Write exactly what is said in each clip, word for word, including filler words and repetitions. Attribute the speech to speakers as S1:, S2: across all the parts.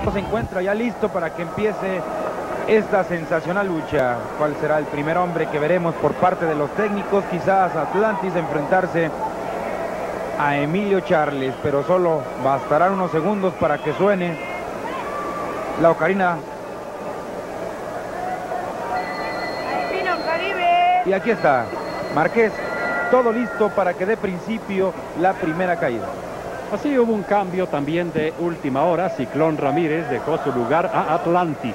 S1: se encuentra ya listo para que empiece esta sensacional lucha. ¿Cuál será el primer hombre que veremos por parte de los técnicos? Quizás Atlantis enfrentarse a Emilio Charles, pero solo bastarán unos segundos para que suene la ocarina. Y aquí está Márquez, todo listo para que dé principio la primera caída.
S2: Así hubo un cambio también de última hora. Ciclón Ramírez dejó su lugar a Atlantis.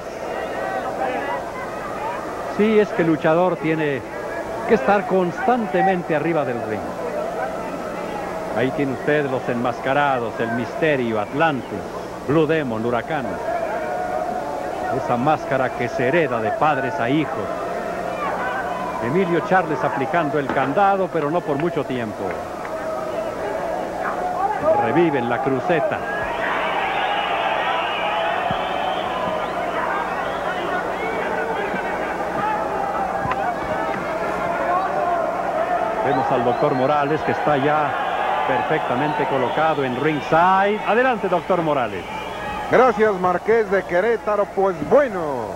S2: Sí, es que el luchador tiene que estar constantemente arriba del ring. Ahí tiene usted los enmascarados, el Misterio, Atlantis, Blue Demon, Huracán. Esa máscara que se hereda de padres a hijos. Emilio Charles aplicando el candado, pero no por mucho tiempo. Reviven la cruceta. Vemos al doctor Morales, que está ya perfectamente colocado en ringside. Adelante, doctor Morales.
S3: Gracias, Márquez de Querétaro. Pues bueno,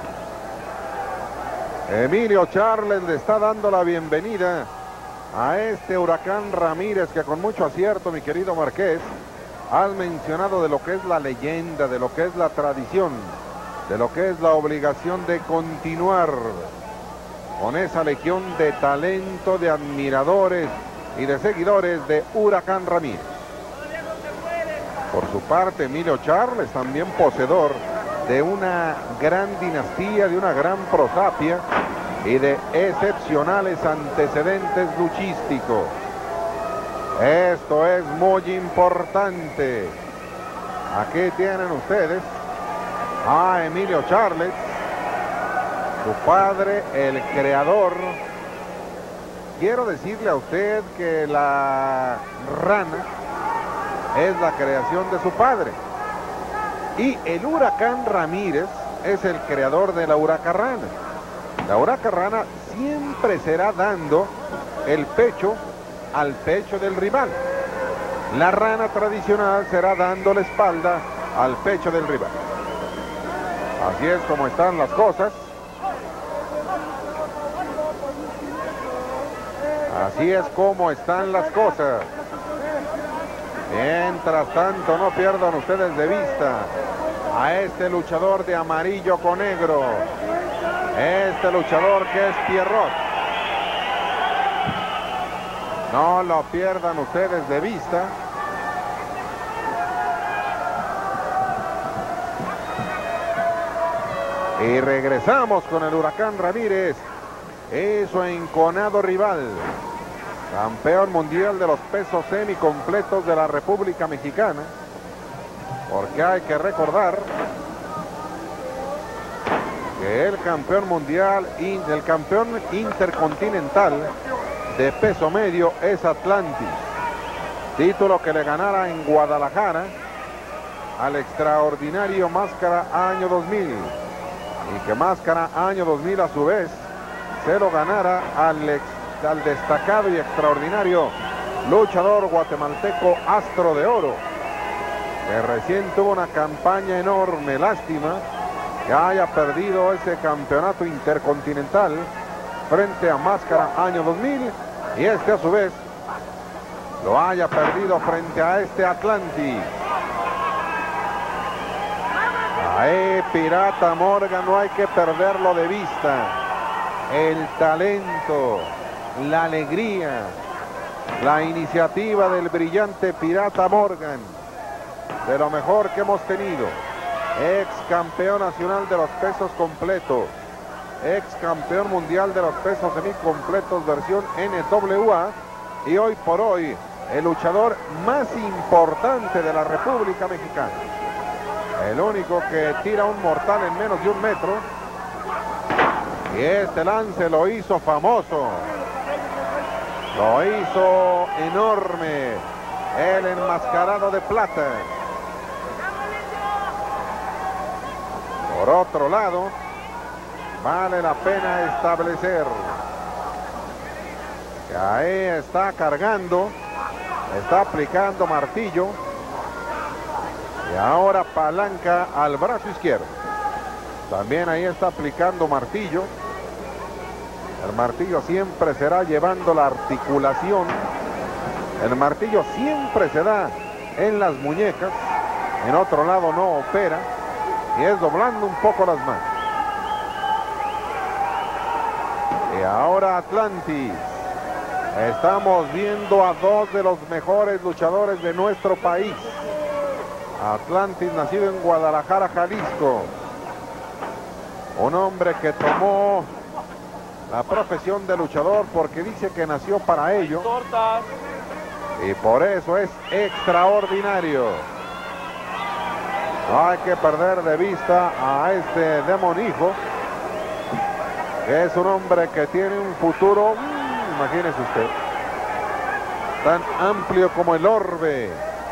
S3: Emilio Charles le está dando la bienvenida a este Huracán Ramírez, que con mucho acierto, mi querido Márquez, has mencionado de lo que es la leyenda, de lo que es la tradición, de lo que es la obligación de continuar con esa legión de talento, de admiradores y de seguidores de Huracán Ramírez. Por su parte, Emilio Charles, también poseedor de una gran dinastía, de una gran prosapia y de excepcionales antecedentes luchísticos. Esto es muy importante. Aquí tienen ustedes a Emilio Charles, su padre, el creador. Quiero decirle a usted que la rana es la creación de su padre. Y el Huracán Ramírez es el creador de la huracarrana. La huracarrana siempre será dando el pecho al pecho del rival. La rana tradicional será dando la espalda al pecho del rival. Así es como están las cosas. Así es como están las cosas. Mientras tanto, no pierdan ustedes de vista a este luchador de amarillo con negro. Este luchador que es Pierrot. No lo pierdan ustedes de vista. Y regresamos con el Huracán Ramírez y su enconado rival, campeón mundial de los pesos semicompletos de la República Mexicana. Porque hay que recordar que el campeón mundial y el campeón intercontinental de peso medio es Atlantis. Título que le ganara en Guadalajara al extraordinario Máscara año dos mil. Y que Máscara año dos mil a su vez se lo ganara al, ex, al destacado y extraordinario luchador guatemalteco Astro de Oro, que recién tuvo una campaña enorme. Lástima que haya perdido ese campeonato intercontinental frente a Máscara año dos mil, y este a su vez lo haya perdido frente a este Atlantis. Ahí Pirata Morgan, no hay que perderlo de vista. El talento, la alegría, la iniciativa del brillante Pirata Morgan, de lo mejor que hemos tenido. Ex campeón nacional de los pesos completos, ex campeón mundial de los pesos semicompletos versión N W A, y hoy por hoy el luchador más importante de la República Mexicana. El único que tira un mortal en menos de un metro. Y este lance lo hizo famoso. Lo hizo enorme el enmascarado de plata. Por otro lado, vale la pena establecer que ahí está cargando, está aplicando martillo. Y ahora palanca al brazo izquierdo. También ahí está aplicando martillo. El martillo siempre será llevando la articulación. El martillo siempre se da en las muñecas. En otro lado no opera. Y es doblando un poco las manos. Y ahora Atlantis. Estamos viendo a dos de los mejores luchadores de nuestro país. Atlantis, nacido en Guadalajara, Jalisco. Un hombre que tomó la profesión de luchador porque dice que nació para ello. Y por eso es extraordinario. No hay que perder de vista a este demonijo, que es un hombre que tiene un futuro, mmm, imagínese usted, tan amplio como el orbe.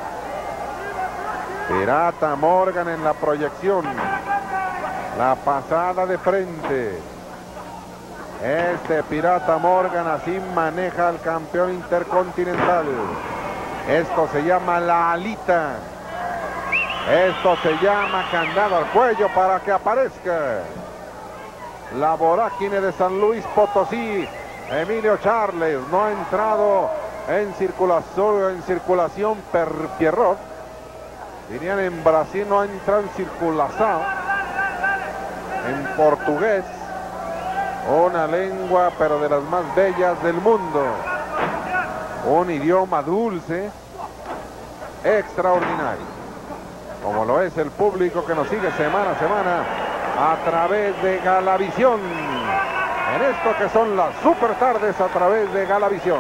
S3: Pirata Morgan en la proyección. La pasada de frente. Este Pirata Morgan así maneja al campeón intercontinental. Esto se llama la alita. Esto se llama candado al cuello para que aparezca la vorágine de San Luis Potosí. Emilio Charles no ha entrado en circulación, en circulación per Pierrot. Dirían en Brasil, no ha entrado en circulación. En portugués, una lengua pero de las más bellas del mundo. Un idioma dulce, extraordinario. Como lo es el público que nos sigue semana a semana a través de Galavisión. En esto que son las super tardes a través de Galavisión.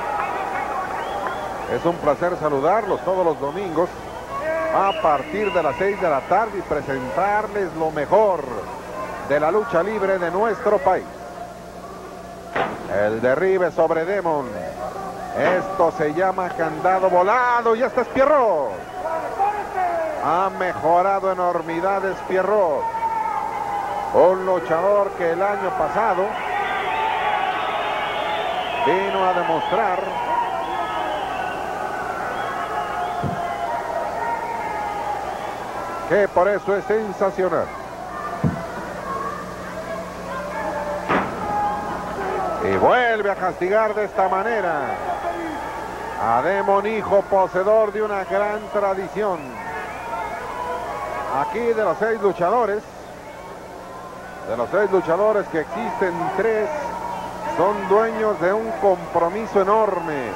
S3: Es un placer saludarlos todos los domingos a partir de las seis de la tarde y presentarles lo mejor de la lucha libre de nuestro país. El derribe sobre Demon. Esto se llama candado volado y este es Pierrot. Ha mejorado enormidades Pierrot. Un luchador que el año pasado vino a demostrar que por eso es sensacional. Y vuelve a castigar de esta manera a Demon, hijo poseedor de una gran tradición. Aquí de los seis luchadores, de los seis luchadores que existen, tres son dueños de un compromiso enorme.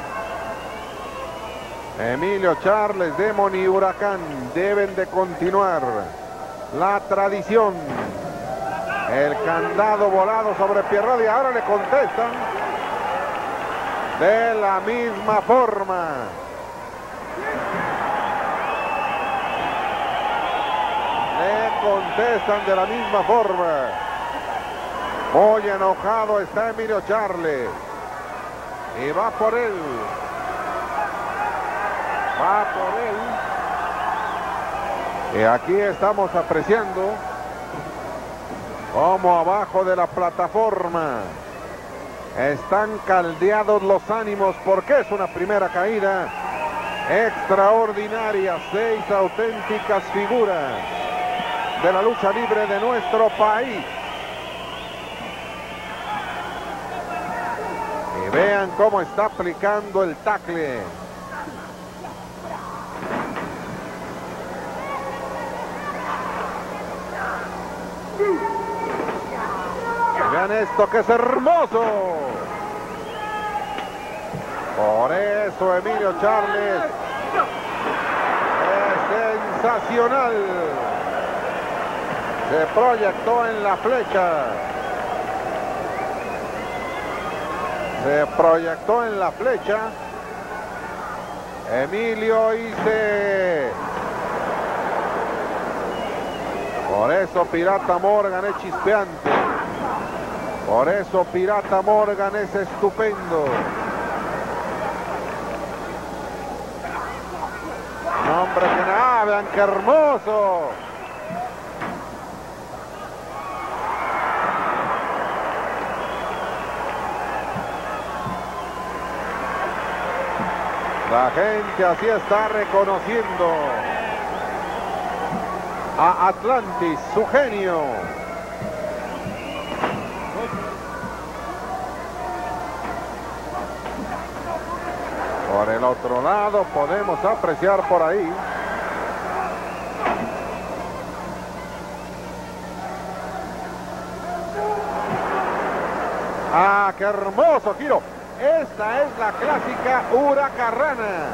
S3: Emilio Charles, Demon y Huracán deben de continuar la tradición. El candado volado sobre Pierrot y ahora le contestan de la misma forma. Le contestan de la misma forma. Muy enojado está Emilio Charles. Y va por él. Va por él. Y aquí estamos apreciando cómo abajo de la plataforma están caldeados los ánimos porque es una primera caída extraordinaria. Seis auténticas figuras de la lucha libre de nuestro país. Y vean cómo está aplicando el tackle. Vean esto que es hermoso. Por eso Emilio Charles es sensacional. Se proyectó en la flecha. Se proyectó en la flecha. Emilio y se... Por eso Pirata Morgan es chispeante. Por eso Pirata Morgan es estupendo. Un hombre que nada, vean qué hermoso. La gente así está reconociendo a Atlantis, su genio. Por el otro lado podemos apreciar por ahí ¡ah, qué hermoso giro! Esta es la clásica huracarrana.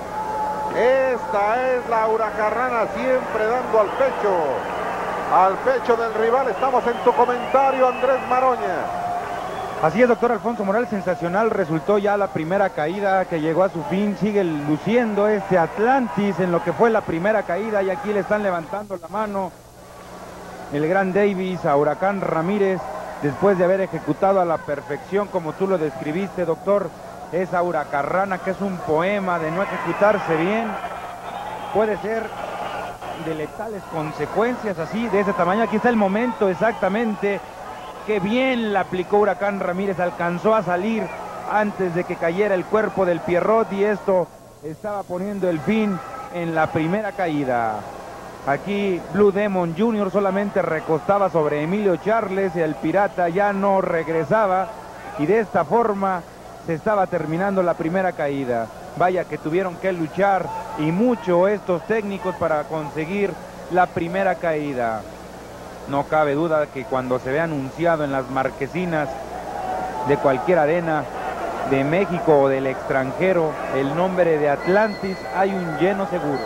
S3: Esta es la huracarrana, siempre dando al pecho. Al pecho del rival. Estamos en tu comentario, Andrés Maroña.
S1: Así es, doctor Alfonso Morales, sensacional. Resultó ya la primera caída que llegó a su fin. Sigue luciendo este Atlantis en lo que fue la primera caída. Y aquí le están levantando la mano el gran Davis a Huracán Ramírez. Después de haber ejecutado a la perfección, como tú lo describiste, doctor, esa huracarrana, que es un poema de no ejecutarse bien, puede ser de letales consecuencias así, de ese tamaño. Aquí está el momento exactamente. Qué bien la aplicó Huracán Ramírez, alcanzó a salir antes de que cayera el cuerpo del Pierrot, y esto estaba poniendo el fin en la primera caída. Aquí Blue Demon junior solamente recostaba sobre Emilio Charles, y el pirata ya no regresaba, y de esta forma se estaba terminando la primera caída. Vaya que tuvieron que luchar y mucho estos técnicos para conseguir la primera caída. No cabe duda que cuando se ve anunciado en las marquesinas de cualquier arena de México o del extranjero el nombre de Atlantis, hay un lleno seguro.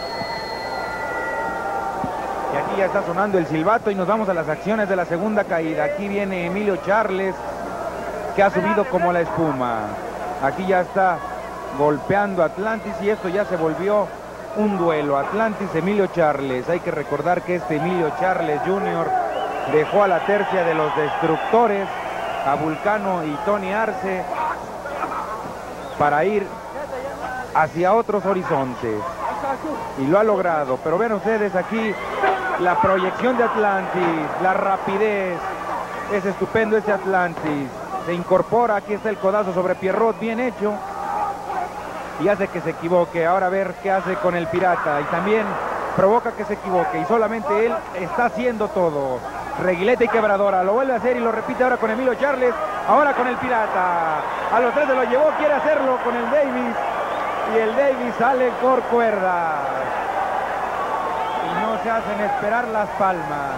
S1: Y aquí ya está sonando el silbato y nos vamos a las acciones de la segunda caída. Aquí viene Emilio Charles, que ha subido como la espuma. Aquí ya está golpeando Atlantis, y esto ya se volvió un duelo. Atlantis, Emilio Charles. Hay que recordar que este Emilio Charles junior dejó a la tercia de los destructores, a Vulcano y Tony Arce, para ir hacia otros horizontes, y lo ha logrado. Pero ven ustedes aquí la proyección de Atlantis, la rapidez. Es estupendo este Atlantis. Se incorpora, aquí está el codazo sobre Pierrot, bien hecho, y hace que se equivoque. Ahora a ver qué hace con el pirata, y también provoca que se equivoque, y solamente él está haciendo todo. Reguilete y quebradora, lo vuelve a hacer y lo repite ahora con Emilio Charles, ahora con el pirata. A los tres se lo llevó, quiere hacerlo con el Davis, y el Davis sale por cuerdas. Y no se hacen esperar las palmas.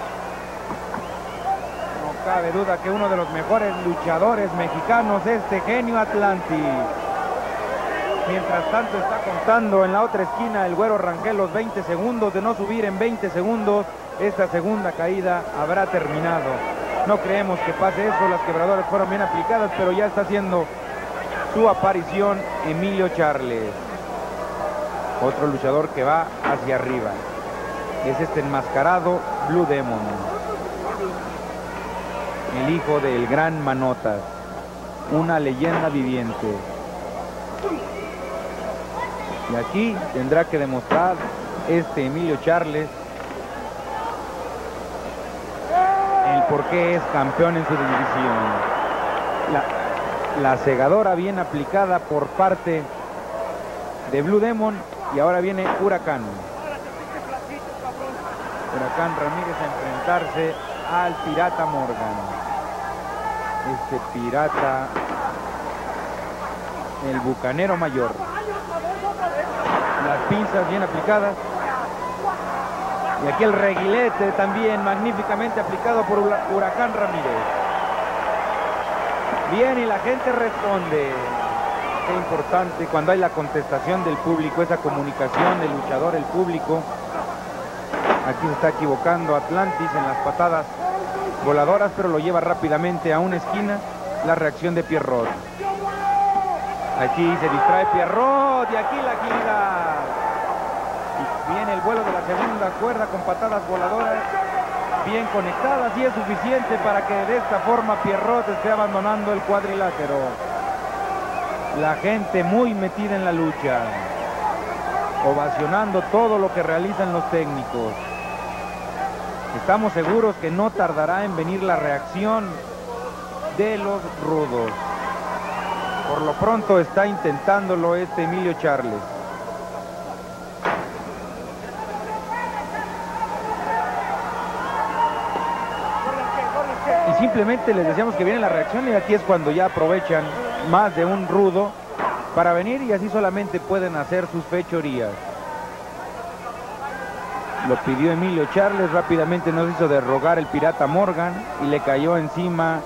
S1: No cabe duda que uno de los mejores luchadores mexicanos, este genio Atlantis. Mientras tanto está contando en la otra esquina el Güero Rangel los veinte segundos. De no subir en veinte segundos, esta segunda caída habrá terminado. No creemos que pase eso, las quebradoras fueron bien aplicadas, pero ya está haciendo su aparición Emilio Charles. Otro luchador que va hacia arriba es este enmascarado Blue Demon, el hijo del gran Manotas, una leyenda viviente. Y aquí tendrá que demostrar este Emilio Charles el por qué es campeón en su división. La, la segadora bien aplicada por parte de Blue Demon, y ahora viene Huracán. Huracán Ramírez a enfrentarse al pirata Morgan. Este pirata, el bucanero mayor. Las pinzas bien aplicadas, y aquí el reguilete también magníficamente aplicado por Huracán Ramírez. Bien, y la gente responde. Qué importante cuando hay la contestación del público, esa comunicación del luchador, el público. Aquí se está equivocando Atlantis en las patadas voladoras, pero lo lleva rápidamente a una esquina. La reacción de Pierrot. Aquí se distrae Pierrot, y aquí la agilidad. Y viene el vuelo de la segunda cuerda con patadas voladoras bien conectadas, y es suficiente para que de esta forma Pierrot esté abandonando el cuadrilátero. La gente muy metida en la lucha, ovacionando todo lo que realizan los técnicos. Estamos seguros que no tardará en venir la reacción de los rudos. Por lo pronto está intentándolo este Emilio Charles. simplemente les decíamos que viene la reacción y aquí es cuando ya aprovechan más de un rudo para venir y así solamente pueden hacer sus fechorías. Lo pidió Emilio Charles, rápidamente nos hizo derrogar el Pirata Morgan y le cayó encima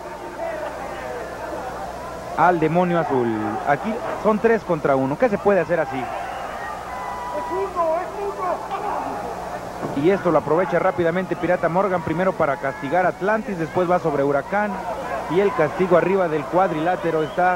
S1: al Demonio Azul. Aquí son tres contra uno. ¿Qué se puede hacer así? Y esto lo aprovecha rápidamente Pirata Morgan, primero para castigar a Atlantis, después va sobre Huracán y el castigo arriba del cuadrilátero está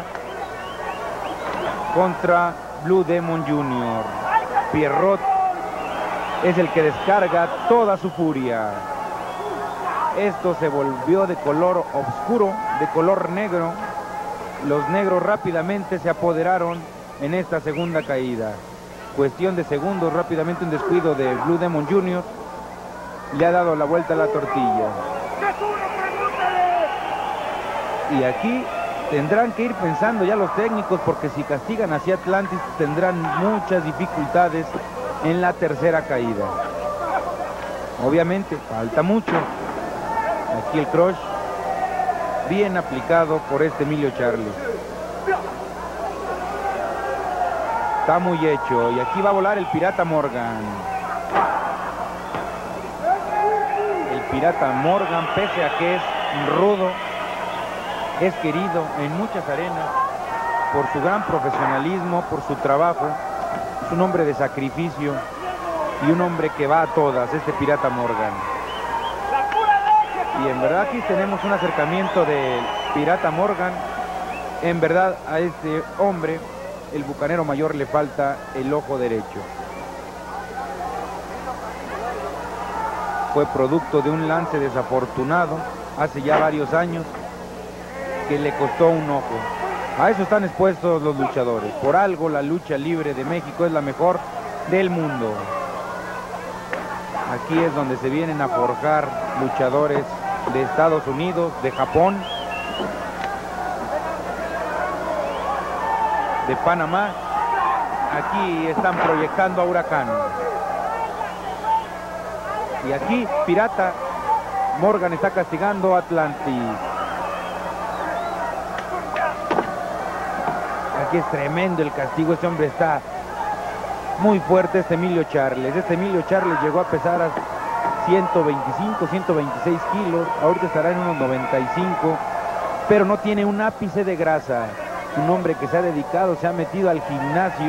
S1: contra Blue Demon junior Pierrot es el que descarga toda su furia. Esto se volvió de color oscuro, de color negro. Los negros rápidamente se apoderaron en esta segunda caída. Cuestión de segundos, rápidamente un descuido de Blue Demon junior le ha dado la vuelta a la tortilla. Y aquí tendrán que ir pensando ya los técnicos, porque si castigan hacia Atlantis tendrán muchas dificultades en la tercera caída. Obviamente falta mucho. Aquí el crush bien aplicado por este Emilio Charles. Está muy hecho y aquí va a volar el Pirata Morgan. El Pirata Morgan, pese a que es rudo, es querido en muchas arenas por su gran profesionalismo, por su trabajo. Es un hombre de sacrificio y un hombre que va a todas, este Pirata Morgan. Y en verdad aquí tenemos un acercamiento del Pirata Morgan. En verdad a este hombre, el bucanero mayor, le falta el ojo derecho. Fue producto de un lance desafortunado hace ya varios años que le costó un ojo. A eso están expuestos los luchadores. Por algo la lucha libre de México es la mejor del mundo. Aquí es donde se vienen a forjar luchadores de Estados Unidos, de Japón, de Panamá. Aquí están proyectando a Huracán. Y aquí Pirata Morgan está castigando a Atlantis. Aquí es tremendo el castigo. Este hombre está muy fuerte, este Emilio Charles. Este Emilio Charles llegó a pesar a ciento veinticinco, ciento veintiséis kilos. Ahorita estará en unos noventa y cinco. Pero no tiene un ápice de grasa. Un hombre que se ha dedicado, se ha metido al gimnasio.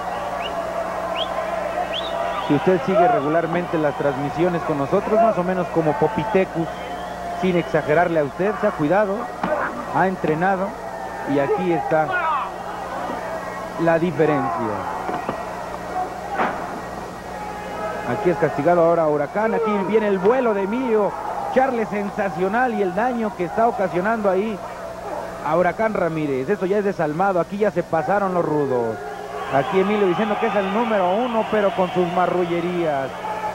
S1: Si usted sigue regularmente las transmisiones con nosotros, más o menos como Popitecus, sin exagerarle a usted, se ha cuidado, ha entrenado y aquí está la diferencia. Aquí es castigado ahora Huracán. Aquí viene el vuelo de Emilio Charles, sensacional, y el daño que está ocasionando ahí a Huracán Ramírez. Eso ya es desalmado. Aquí ya se pasaron los rudos. Aquí Emilio diciendo que es el número uno, pero con sus marrullerías.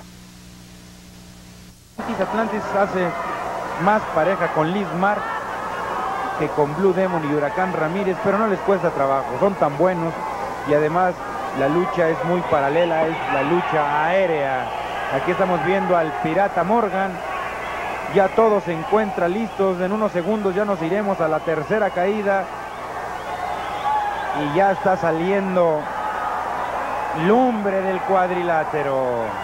S1: Atlantis hace más pareja con Liz Mar que con Blue Demon y Huracán Ramírez, pero no les cuesta trabajo. Son tan buenos y además la lucha es muy paralela, es la lucha aérea. Aquí estamos viendo al Pirata Morgan. Ya todo se encuentra listos. En unos segundos ya nos iremos a la tercera caída. Y ya está saliendo lumbre del cuadrilátero.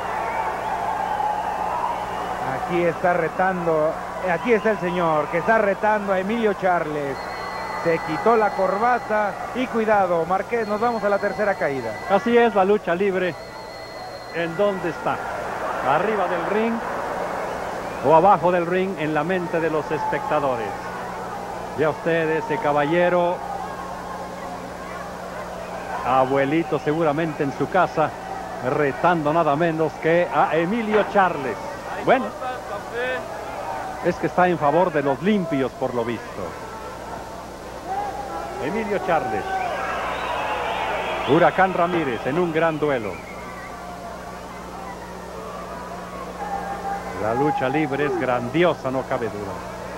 S1: Aquí está retando, aquí está el señor que está retando a Emilio Charles. Se quitó la corbata y cuidado, Márquez, nos vamos a la tercera caída.
S2: Así es la lucha libre. ¿En dónde está? ¿Arriba del ring o abajo del ring en la mente de los espectadores? Ya usted, ese caballero, abuelito seguramente en su casa, retando nada menos que a Emilio Charles. Bueno, es que está en favor de los limpios por lo visto. Emilio Charles, Huracán Ramírez en un gran duelo. La lucha libre es grandiosa, no cabe duda.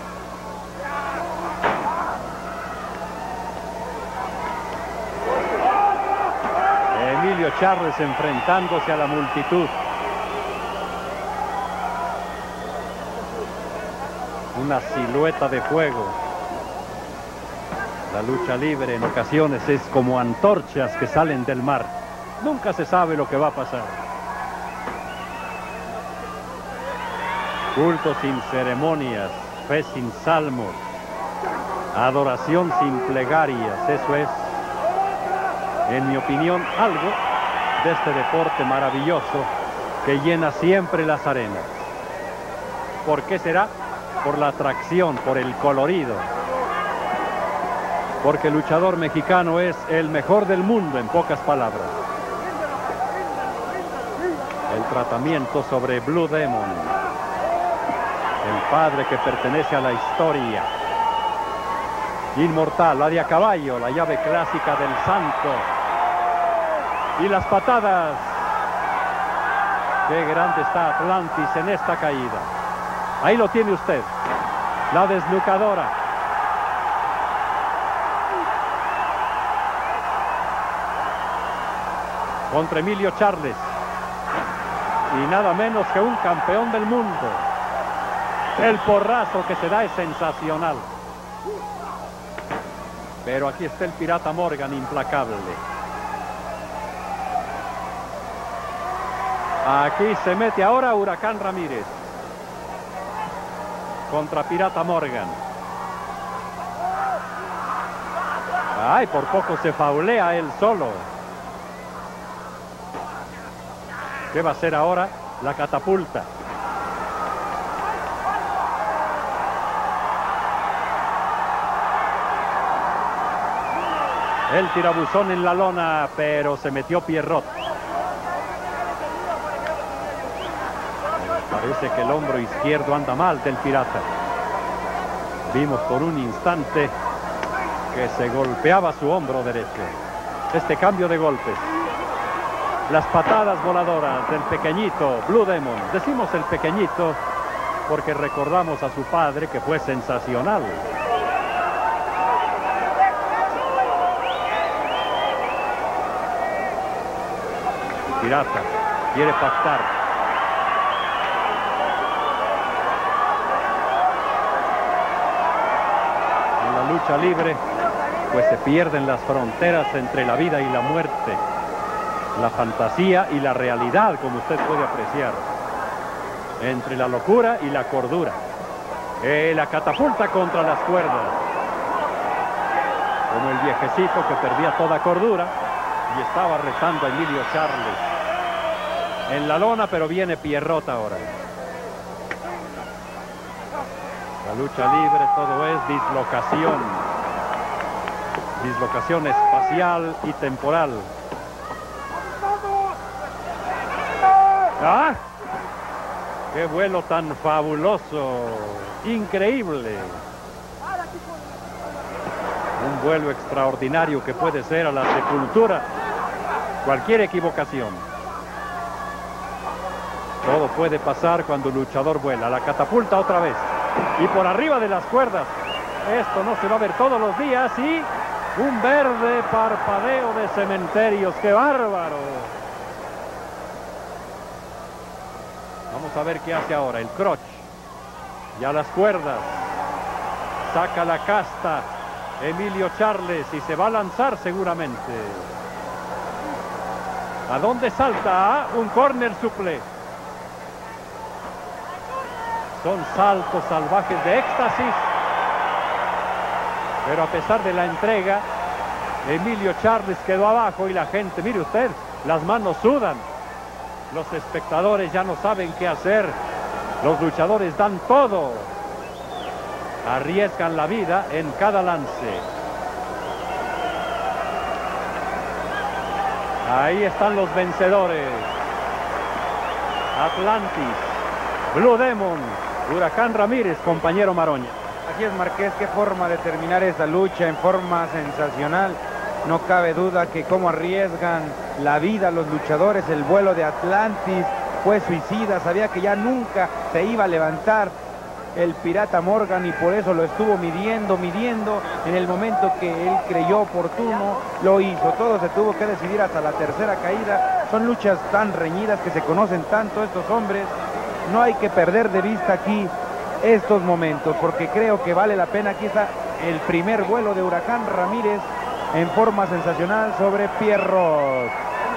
S2: Emilio Charles enfrentándose a la multitud. una silueta de fuego. La lucha libre en ocasiones es como antorchas que salen del mar. Nunca se sabe lo que va a pasar. Culto sin ceremonias, fe sin salmos, adoración sin plegarias. Eso es, en mi opinión, algo de este deporte maravilloso que llena siempre las arenas. ¿Por qué será? Por la atracción, por el colorido. Porque el luchador mexicano es el mejor del mundo, en pocas palabras. El tratamiento sobre Blue Demon, el padre que pertenece a la historia. Inmortal, la de a caballo, la llave clásica del santo. Y las patadas. Qué grande está Atlantis en esta caída. Ahí lo tiene usted, la desnucadora. Contra Emilio Charles. Y nada menos que un campeón del mundo. El porrazo que se da es sensacional. Pero aquí está el Pirata Morgan, implacable. Aquí se mete ahora Huracán Ramírez contra Pirata Morgan. Ay, por poco se faulea él solo. ¿Qué va a hacer ahora? La catapulta. El tirabuzón en la lona, pero se metió Pierrot. Parece que el hombro izquierdo anda mal del Pirata. Vimos por un instante que se golpeaba su hombro derecho. Este cambio de golpes. Las patadas voladoras del pequeñito Blue Demon. Decimos el pequeñito porque recordamos a su padre, que fue sensacional. El Pirata quiere pactar. Lucha libre, pues se pierden las fronteras entre la vida y la muerte, la fantasía y la realidad, como usted puede apreciar, entre la locura y la cordura. Eh, la catapulta contra las cuerdas, como el viejecito que perdía toda cordura y estaba retando a Emilio Charles en la lona, pero viene Pierrot ahora. La lucha libre, todo es dislocación. Dislocación espacial y temporal. ¡Ah! ¡Qué vuelo tan fabuloso! ¡Increíble! Un vuelo extraordinario que puede ser a la sepultura. Cualquier equivocación. Todo puede pasar cuando el luchador vuela. La catapulta otra vez. Y por arriba de las cuerdas. Esto no se va a ver todos los días. Y un verde parpadeo de cementerios. ¡Qué bárbaro! Vamos a ver qué hace ahora. El crotch. Ya las cuerdas. Saca la casta Emilio Charles y se va a lanzar seguramente. ¿A dónde salta? Un corner suple. Son saltos salvajes de éxtasis. Pero a pesar de la entrega, Emilio Charles quedó abajo y la gente, mire usted, las manos sudan. Los espectadores ya no saben qué hacer. Los luchadores dan todo. Arriesgan la vida en cada lance. Ahí están los vencedores. Atlantis, Blue Demon, Huracán Ramírez, compañero Maroña.
S1: Así es, Marqués, qué forma de terminar esa lucha en forma sensacional. No cabe duda que cómo arriesgan la vida los luchadores. El vuelo de Atlantis fue suicida, sabía que ya nunca se iba a levantar el Pirata Morgan y por eso lo estuvo midiendo, midiendo. En el momento que él creyó oportuno, lo hizo. Todo se tuvo que decidir hasta la tercera caída. Son luchas tan reñidas que se conocen tanto estos hombres. No hay que perder de vista aquí estos momentos, porque creo que vale la pena. Aquí está el primer vuelo de Huracán Ramírez en forma sensacional sobre Pierrot.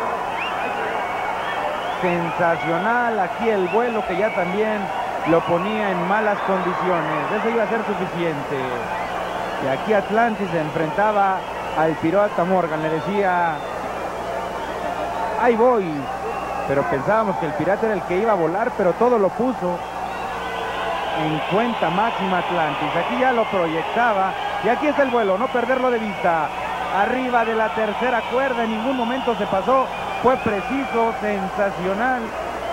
S1: Sensacional aquí el vuelo, que ya también lo ponía en malas condiciones. Eso iba a ser suficiente. Y aquí Atlantis se enfrentaba al pirata Morgan. Le decía, ahí voy. Pero pensábamos que el pirata era el que iba a volar, pero todo lo puso en cuenta máxima Atlantis. Aquí ya lo proyectaba. Y aquí está el vuelo, no perderlo de vista. Arriba de la tercera cuerda, en ningún momento se pasó. Fue preciso, sensacional.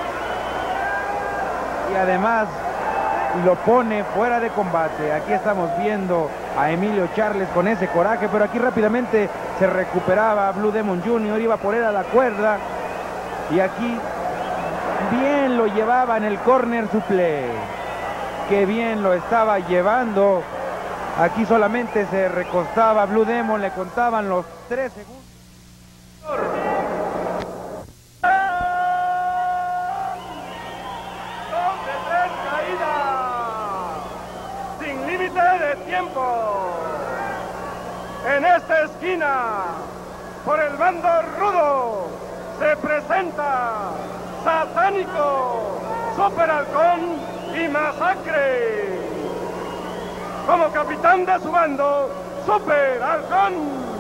S1: Y además lo pone fuera de combate. Aquí estamos viendo a Emilio Charles con ese coraje, pero aquí rápidamente se recuperaba Blue Demon junior, iba por él a la cuerda. Y aquí bien lo llevaba en el corner suple. Qué bien lo estaba llevando. Aquí solamente se recostaba Blue Demon, le contaban los tres segundos.
S4: Sin límite de tiempo. En esta esquina, por el bando rudo, se presenta Satánico, Super Halcón y Masacre. Como capitán de su bando, Super Halcón.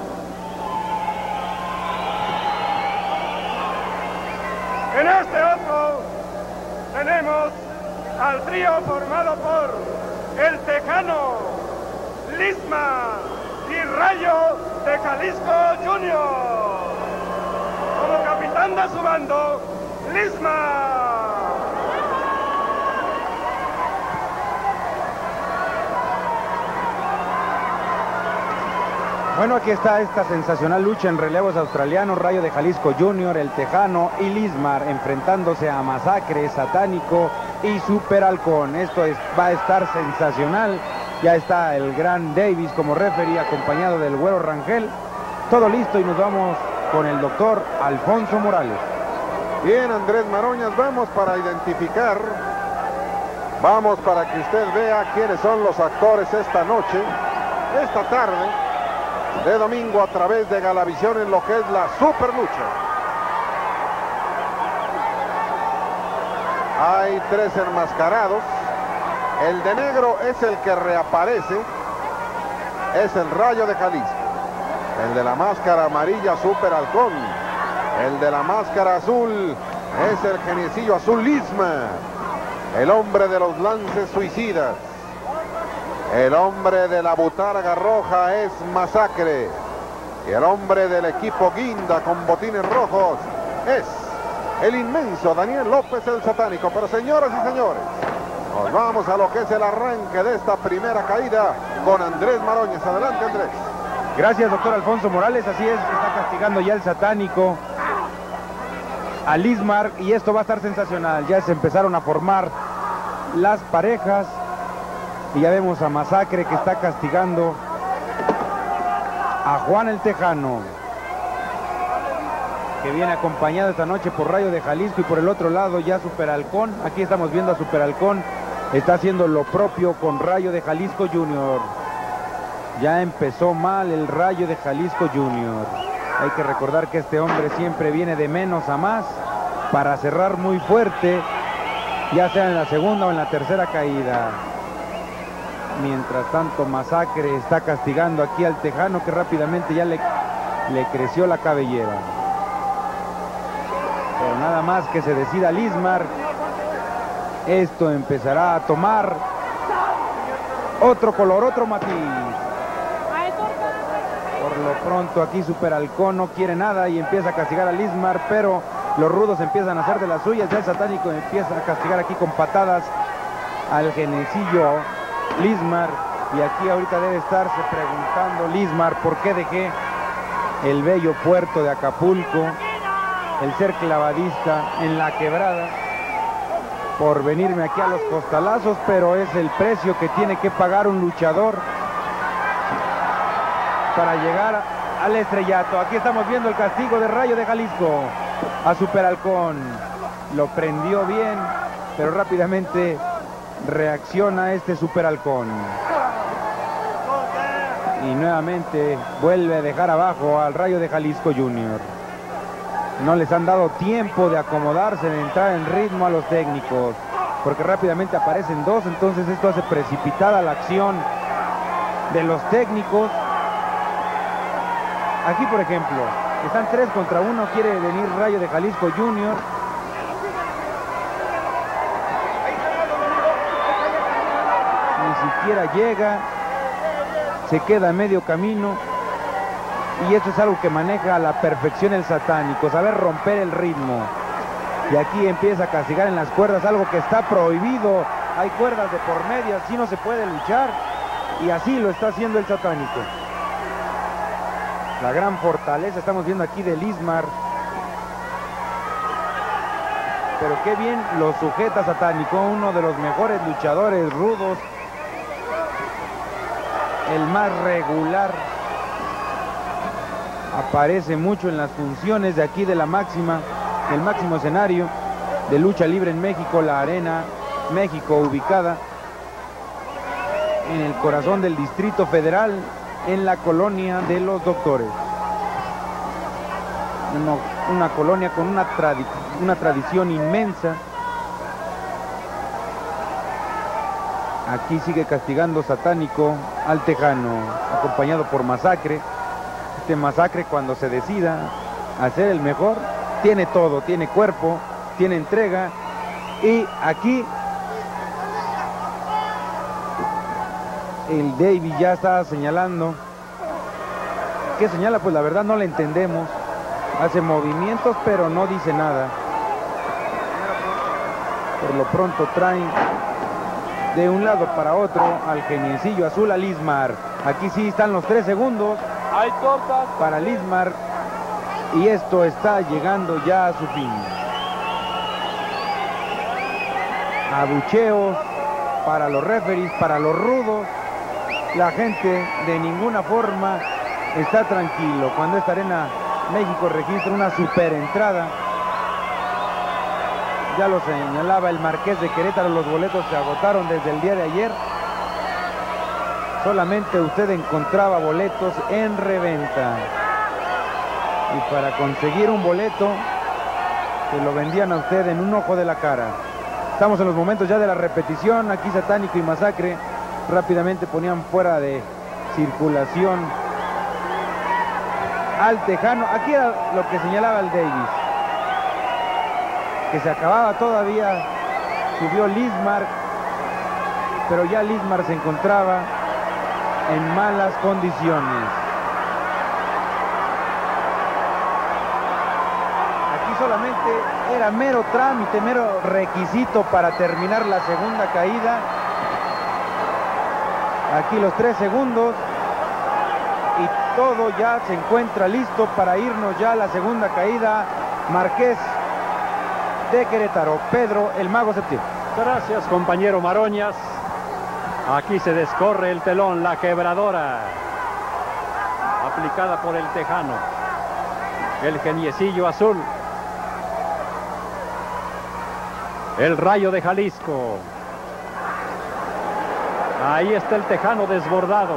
S4: En este otro tenemos al trío formado por el Tejano, Lismar y Rayo de Jalisco junior Como capitán de su bando, Lismar.
S1: Bueno, aquí está esta sensacional lucha en relevos australianos. Rayo de Jalisco junior, el Tejano y Lismar enfrentándose a Masacre, Satánico y Super Halcón. Esto es, va a estar sensacional. Ya está el gran Davis como referee, acompañado del Güero Rangel. Todo listo y nos vamos con el doctor Alfonso Morales.
S3: Bien, Andrés Maroñas, vamos para identificar, vamos para que usted vea quiénes son los actores esta noche, esta tarde de domingo, a través de Galavisión, en lo que es la super lucha. Hay tres enmascarados. El de negro es el que reaparece, es el Rayo de Jalisco. El de la máscara amarilla, Super Halcón. El de la máscara azul es el geniecillo azul, Lismar. El hombre de los lances suicidas, el hombre de la butarga roja, es Masacre. Y el hombre del equipo guinda con botines rojos es el inmenso Daniel López, el Satánico. Pero señoras y señores, nos vamos a lo que es el arranque de esta primera caída con Andrés Maroñas. Adelante, Andrés.
S1: Gracias, doctor Alfonso Morales. Así es, está castigando ya el Satánico a Lismar, y esto va a estar sensacional. Ya se empezaron a formar las parejas y ya vemos a Masacre que está castigando a Juan el Tejano, que viene acompañado esta noche por Rayo de Jalisco, y por el otro lado ya Super Halcón. Aquí estamos viendo a Super Halcón, está haciendo lo propio con Rayo de Jalisco junior Ya empezó mal el Rayo de Jalisco junior Hay que recordar que este hombre siempre viene de menos a más para cerrar muy fuerte, ya sea en la segunda o en la tercera caída. Mientras tanto, Masacre está castigando aquí al Tejano, que rápidamente ya le, le creció la cabellera. Pero nada más que se decida Lismar, esto empezará a tomar otro color, otro matiz. Por lo pronto aquí Super Halcón no quiere nada y empieza a castigar a Lismar, pero los rudos empiezan a hacer de las suyas. Ya el Satánico empieza a castigar aquí con patadas al genecillo Lismar, y aquí ahorita debe estarse preguntando Lismar por qué dejé el bello puerto de Acapulco, el ser clavadista en la quebrada, por venirme aquí a los costalazos, pero es el precio que tiene que pagar un luchador para llegar al estrellato. Aquí estamos viendo el castigo de Rayo de Jalisco a Super Halcón. Lo prendió bien, pero rápidamente reacciona este Super Halcón. Y nuevamente vuelve a dejar abajo al Rayo de Jalisco Junior. No les han dado tiempo de acomodarse, de entrar en ritmo a los técnicos, porque rápidamente aparecen dos, entonces esto hace precipitada la acción de los técnicos. Aquí, por ejemplo, están tres contra uno, quiere venir Rayo de Jalisco Junior. Ni siquiera llega, se queda a medio camino. Y esto es algo que maneja a la perfección el Satánico, saber romper el ritmo. Y aquí empieza a castigar en las cuerdas, algo que está prohibido. Hay cuerdas de por medio, así no se puede luchar. Y así lo está haciendo el Satánico. La gran fortaleza estamos viendo aquí de Lismar. Pero qué bien lo sujeta Satánico, uno de los mejores luchadores rudos. El más regular. Aparece mucho en las funciones de aquí de la máxima, el máximo escenario de lucha libre en México, la Arena México, ubicada en el corazón del Distrito Federal, en la colonia de los Doctores. Una, una colonia con una, tradi una tradición inmensa. Aquí sigue castigando Satánico al Tejano, acompañado por Masacre. Este Masacre, cuando se decida a ser el mejor, tiene todo, tiene cuerpo, tiene entrega. Y aquí el David ya está señalando. ¿Qué señala? Pues la verdad no le entendemos. Hace movimientos pero no dice nada. Por lo pronto traen de un lado para otro al geniecillo azul, a Lismar. Aquí sí están los tres segundos para Lismar. Y esto está llegando ya a su fin. Abucheos para los referees, para los rudos. La gente de ninguna forma está tranquilo cuando esta Arena México registra una super entrada. Ya lo señalaba el Marqués de Querétaro, los boletos se agotaron desde el día de ayer. Solamente usted encontraba boletos en reventa. Y para conseguir un boleto, se lo vendían a usted en un ojo de la cara. Estamos en los momentos ya de la repetición. Aquí Satánico y Masacre rápidamente ponían fuera de circulación al Tejano. Aquí era lo que señalaba el Davis, que se acababa todavía. Subió Lismar, pero ya Lismar se encontraba en malas condiciones. Aquí solamente era mero trámite, mero requisito para terminar la segunda caída. Aquí los tres segundos y todo ya se encuentra listo para irnos ya a la segunda caída. Marqués de Querétaro, Pedro el Mago Septién.
S2: Gracias, compañero Maroñas. Aquí se descorre el telón, la quebradora aplicada por el Tejano, el geniecillo azul, el Rayo de Jalisco. Ahí está el Tejano desbordado.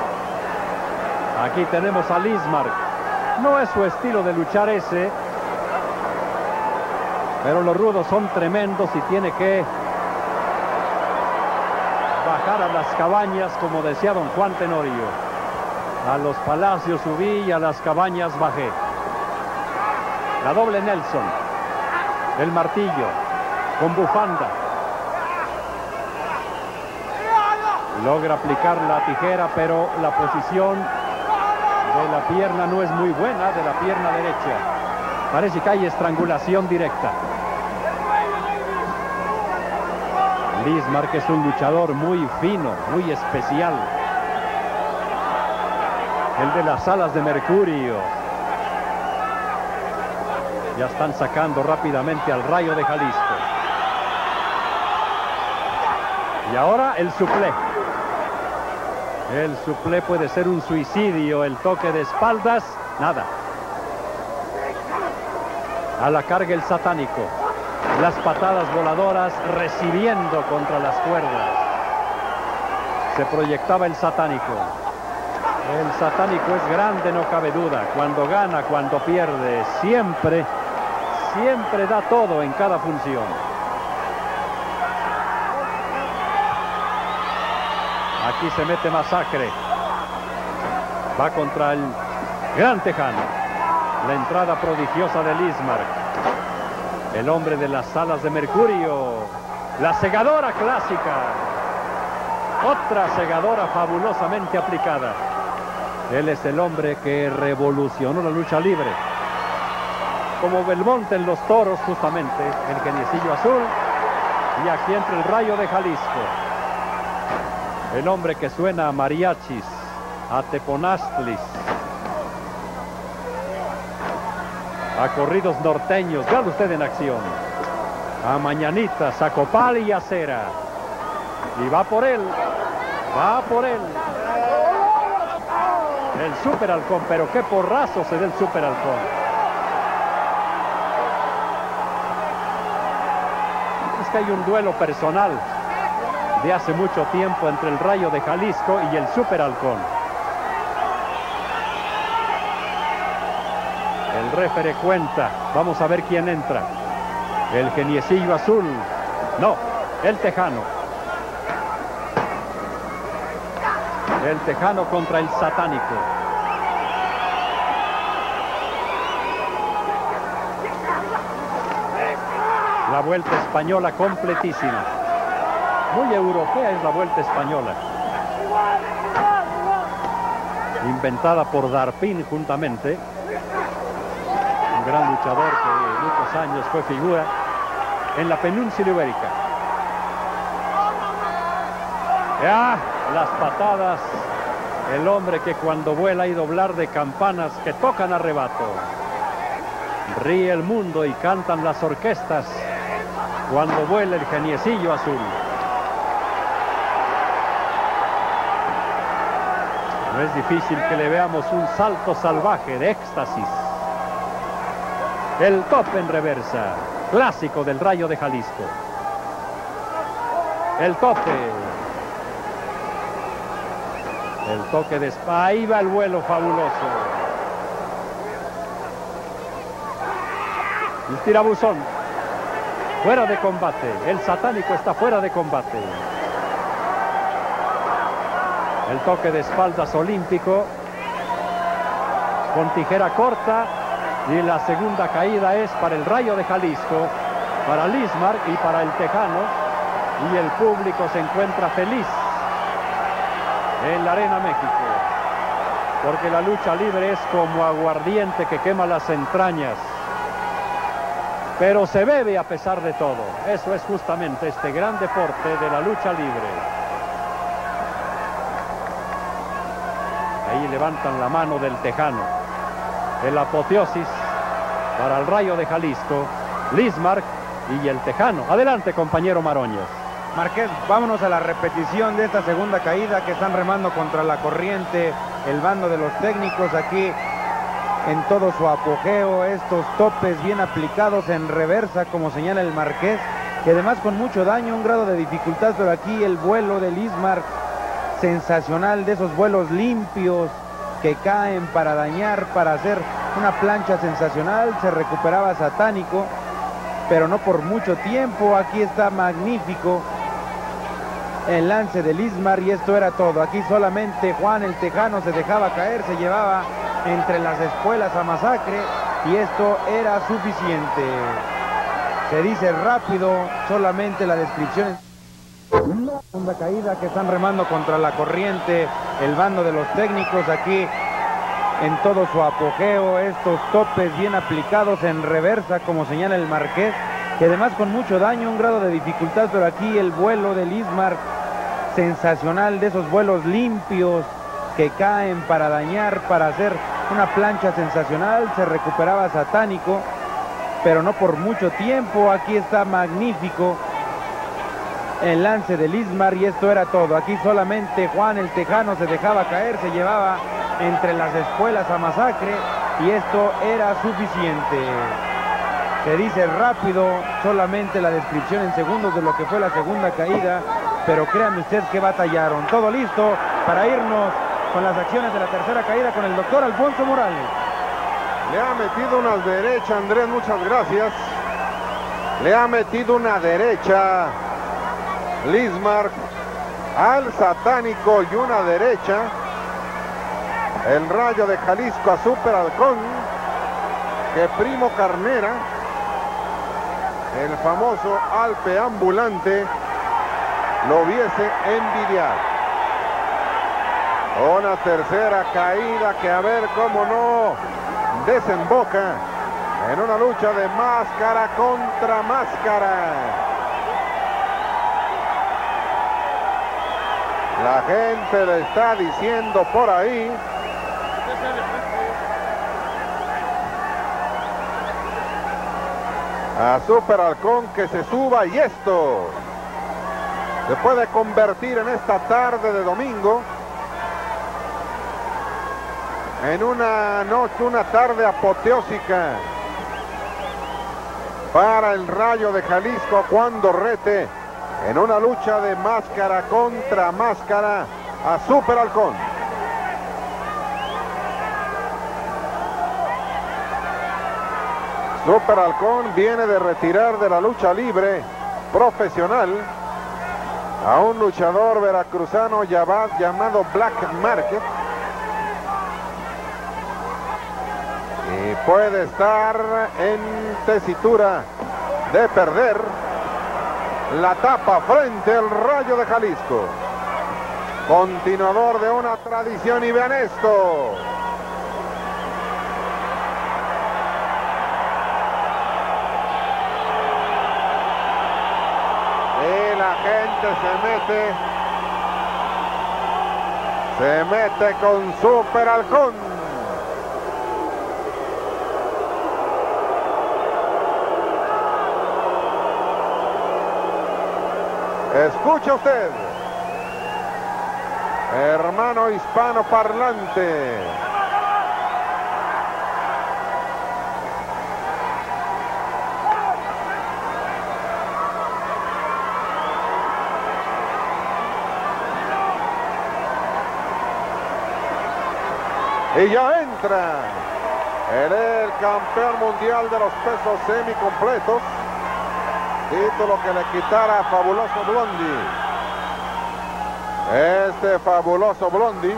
S2: Aquí tenemos a Lismar. No es su estilo de luchar ese, pero los rudos son tremendos y tiene que bajar a las cabañas, como decía don Juan Tenorio. A los palacios subí y a las cabañas bajé. La doble Nelson, el martillo con bufanda. Logra aplicar la tijera, pero la posición de la pierna no es muy buena, de la pierna derecha. Parece que hay estrangulación directa. Lismar, que es un luchador muy fino, muy especial. El de las alas de mercurio. Ya están sacando rápidamente al Rayo de Jalisco. Y ahora el suplé. El suplé puede ser un suicidio. El toque de espaldas, nada. A la carga el Satánico. las patadas voladoras recibiendo contra las cuerdas. Se proyectaba el satánico. El satánico es grande, no cabe duda. Cuando gana, cuando pierde, siempre, siempre da todo en cada función. Aquí se mete Masacre. Va contra el gran Tejano. La entrada prodigiosa de Lismark. El hombre de las alas de mercurio. La segadora clásica. Otra segadora fabulosamente aplicada. Él es el hombre que revolucionó la lucha libre. Como Belmonte en los toros, justamente, el geniecillo azul. Y aquí entra el Rayo de Jalisco. El hombre que suena a mariachis, a teponastlis, a corridos norteños. Vean usted en acción. A mañanitas, a copal y a cera. Y va por él. Va por él. El Super Halcón, pero qué porrazo se da el Super Halcón. Es que hay un duelo personal de hace mucho tiempo entre el Rayo de Jalisco y el Super Halcón. El referee cuenta. Vamos a ver quién entra. El geniecillo azul. No, el Tejano. El Tejano contra el satánico. La vuelta española completísima. Muy europea es la vuelta española. Inventada por Darpin juntamente. Un gran luchador que muchos años fue figura en la península ibérica. ¡Ah! Las patadas. El hombre que cuando vuela hay doblar de campanas que tocan a rebato. Ríe el mundo y cantan las orquestas cuando vuela el geniecillo azul. No es difícil que le veamos un salto salvaje de éxtasis. El tope en reversa, clásico del Rayo de Jalisco. El tope. El toque de espada. Ahí va el vuelo fabuloso. El tirabuzón. Fuera de combate. El satánico está fuera de combate. El toque de espaldas olímpico. Con tijera corta. Y la segunda caída es para el Rayo de Jalisco. Para Lismark y para el Tejano. Y el público se encuentra feliz en la Arena México, porque la lucha libre es como aguardiente que quema las entrañas, pero se bebe a pesar de todo. Eso es justamente este gran deporte de la lucha libre. Ahí levantan la mano del Tejano. El apoteosis para el Rayo de Jalisco, Lismark y el Tejano. Adelante, compañero Maroñas.
S1: Márquez, vámonos a la repetición de esta segunda caída que están remando contra la corriente el bando de los técnicos aquí en todo su apogeo. Estos topes bien aplicados en reversa, como señala el Marqués, que además con mucho daño, un grado de dificultad, pero aquí el vuelo de Lismark sensacional, de esos vuelos limpios que caen para dañar, para hacer una plancha sensacional. Se recuperaba satánico, pero no por mucho tiempo. Aquí está magnífico el lance de Lismark y esto era todo. Aquí solamente Juan el Tejano se dejaba caer, se llevaba entre las espuelas a Masacre y esto era suficiente. Se dice rápido, solamente la descripción. Segunda caída que están remando contra la corriente el bando de los técnicos aquí en todo su apogeo. Estos topes bien aplicados en reversa, como señala el Marqués, que además con mucho daño, un grado de dificultad, pero aquí el vuelo de Lismark sensacional, de esos vuelos limpios que caen para dañar, para hacer una plancha sensacional. Se recuperaba satánico, pero no por mucho tiempo. Aquí está magnífico el lance de Lismark y esto era todo. Aquí solamente Juan el Tejano se dejaba caer, se llevaba entre las espuelas a Masacre y esto era suficiente. Se dice rápido, solamente la descripción en segundos de lo que fue la segunda caída, pero créanme ustedes que batallaron. Todo listo para irnos con las acciones de la tercera caída con el doctor Alfonso Morales.
S3: Le ha metido una derecha, Andrés, muchas gracias. Le ha metido una derecha Lismark al Satánico y una derecha el Rayo de Jalisco a Super Halcón, que Primo Carnera, el famoso Alpe ambulante, lo viese envidiar. Una tercera caída que a ver cómo no desemboca en una lucha de máscara contra máscara. La gente le está diciendo por ahí a Super Halcón que se suba, y esto se puede convertir en esta tarde de domingo en una noche, una tarde apoteósica para el Rayo de Jalisco, cuando rete en una lucha de máscara contra máscara a Super Halcón. Super Halcón viene de retirar de la lucha libre profesional a un luchador veracruzano llamado Black Market, y puede estar en tesitura de perder la tapa frente al Rayo de Jalisco, continuador de una tradición. Y vean esto, y la gente se mete se mete con Super Halcón. Escuche usted, hermano hispano parlante. Y ya entra el, el campeón mundial de los pesos semicompletos, título que le quitara a Fabuloso Blondie. Este Fabuloso Blondie,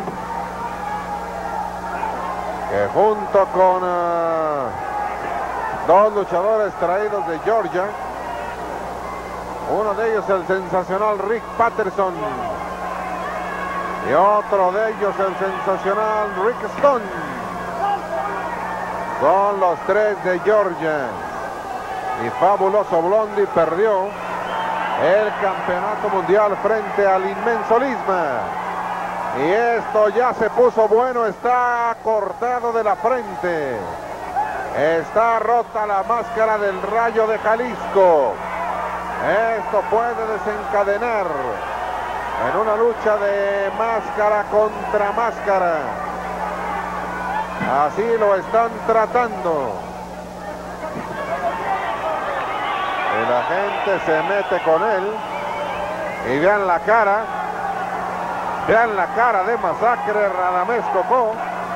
S3: que junto con uh, dos luchadores traídos de Georgia, uno de ellos el sensacional Rick Patterson y otro de ellos el sensacional Rick Stone, son los tres de Georgia. Y Fabuloso Blondie perdió el campeonato mundial frente al inmenso Lisma. Y esto ya se puso bueno, está cortado de la frente. Está rota la máscara del Rayo de Jalisco. Esto puede desencadenar en una lucha de máscara contra máscara. Así lo están tratando. Y la gente se mete con él. Y vean la cara. Vean la cara de Masacre Radamés Cocó.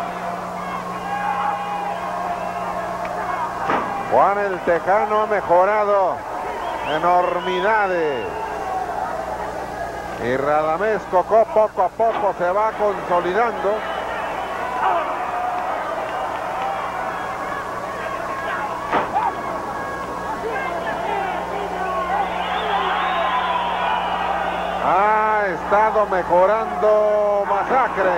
S3: Juan el Tejano ha mejorado enormidades. Y Radamés Cocó poco a poco se va consolidando. Ha estado mejorando Masacre.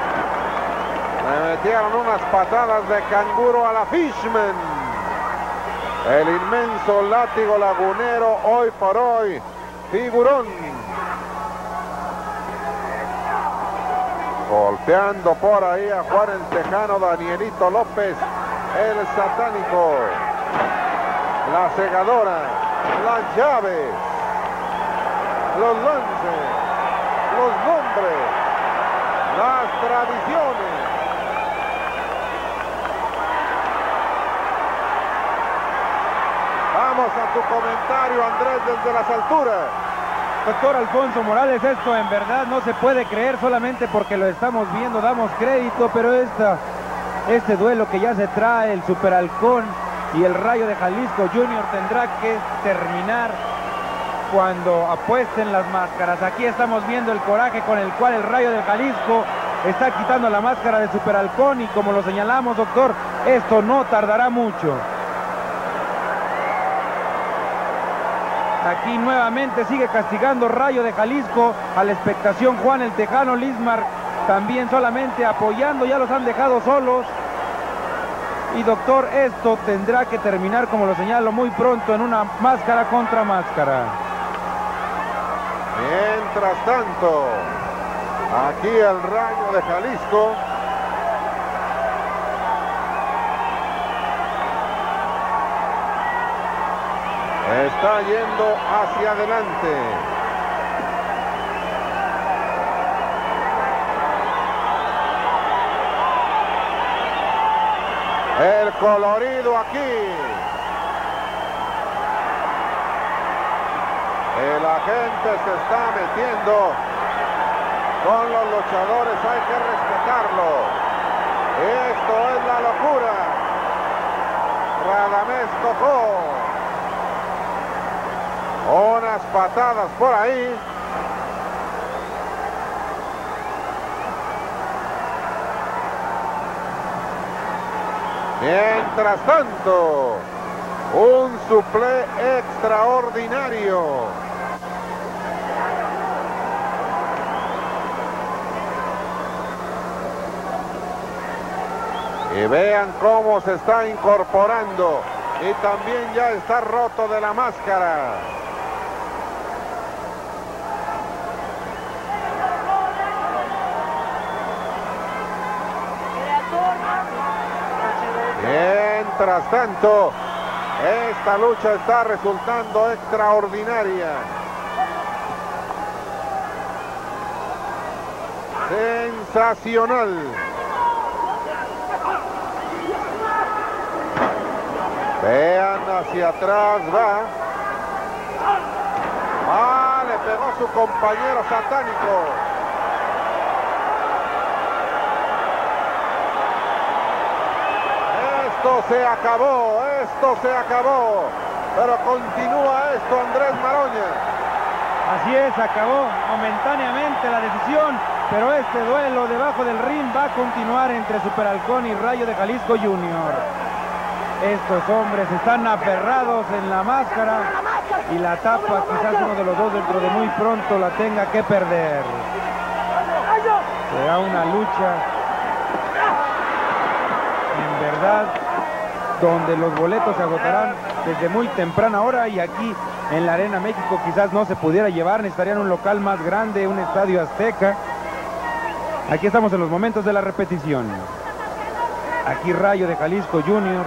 S3: Le metieron unas patadas de canguro a la Fishman. El inmenso látigo lagunero, hoy por hoy, figurón. Golpeando por ahí a Juan el Tejano, Danielito López, el Satánico. La segadora, las llaves, los lances, los nombres, las tradiciones. a tu comentario, Andrés, desde las alturas.
S1: Doctor Alfonso Morales, esto en verdad no se puede creer solamente porque lo estamos viendo, damos crédito, pero esta, este duelo que ya se trae, el Super Halcón y el Rayo de Jalisco Junior, tendrá que terminar cuando apuesten las máscaras. Aquí estamos viendo el coraje con el cual el Rayo de Jalisco está quitando la máscara de Super Halcón, y como lo señalamos, doctor, esto no tardará mucho. Aquí nuevamente sigue castigando Rayo de Jalisco a la expectación Juan el Tejano. Lismar también solamente apoyando, ya los han dejado solos. Y doctor, esto tendrá que terminar, como lo señalo, muy pronto en una máscara contra máscara.
S3: Mientras tanto, aquí el Rayo de Jalisco está yendo hacia adelante. El colorido aquí. El agente se está metiendo con los luchadores, hay que respetarlo. Esto es la locura. Radamés Cocó. Unas patadas por ahí. Mientras tanto, un suplé extraordinario. Y vean cómo se está incorporando. Y también ya está roto de la máscara. Mientras tanto, esta lucha está resultando extraordinaria. Sensacional. Vean, hacia atrás va. Ah, le pegó a su compañero satánico. Esto se acabó, esto se acabó. Pero continúa esto, Andrés Maroña.
S1: Así es, acabó momentáneamente la decisión, pero este duelo debajo del ring va a continuar entre Super Halcón y Rayo de Jalisco Junior. Estos hombres están aferrados en la máscara y la tapa, quizás uno de los dos dentro de muy pronto la tenga que perder. Será una lucha, en verdad, donde los boletos se agotarán desde muy temprana hora, y aquí en la Arena México quizás no se pudiera llevar, necesitarían un local más grande, un estadio Azteca. Aquí estamos en los momentos de la repetición. Aquí Rayo de Jalisco Junior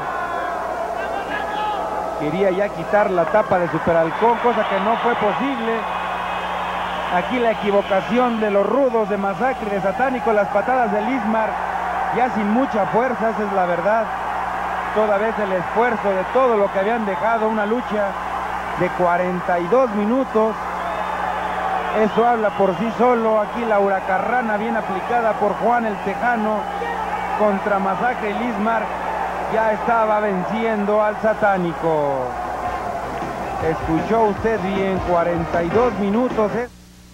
S1: quería ya quitar la tapa de Super Halcón, cosa que no fue posible. Aquí la equivocación de los rudos de Masacre, de Satánico, las patadas de Lismar, ya sin mucha fuerza, esa es la verdad. Toda vez el esfuerzo de todo lo que habían dejado, una lucha de cuarenta y dos minutos. Eso habla por sí solo. Aquí la huracarrana bien aplicada por Juan el Tejano contra Masacre y Lismar ya estaba venciendo al Satánico. Escuchó usted bien, cuarenta y dos minutos. ¿eh?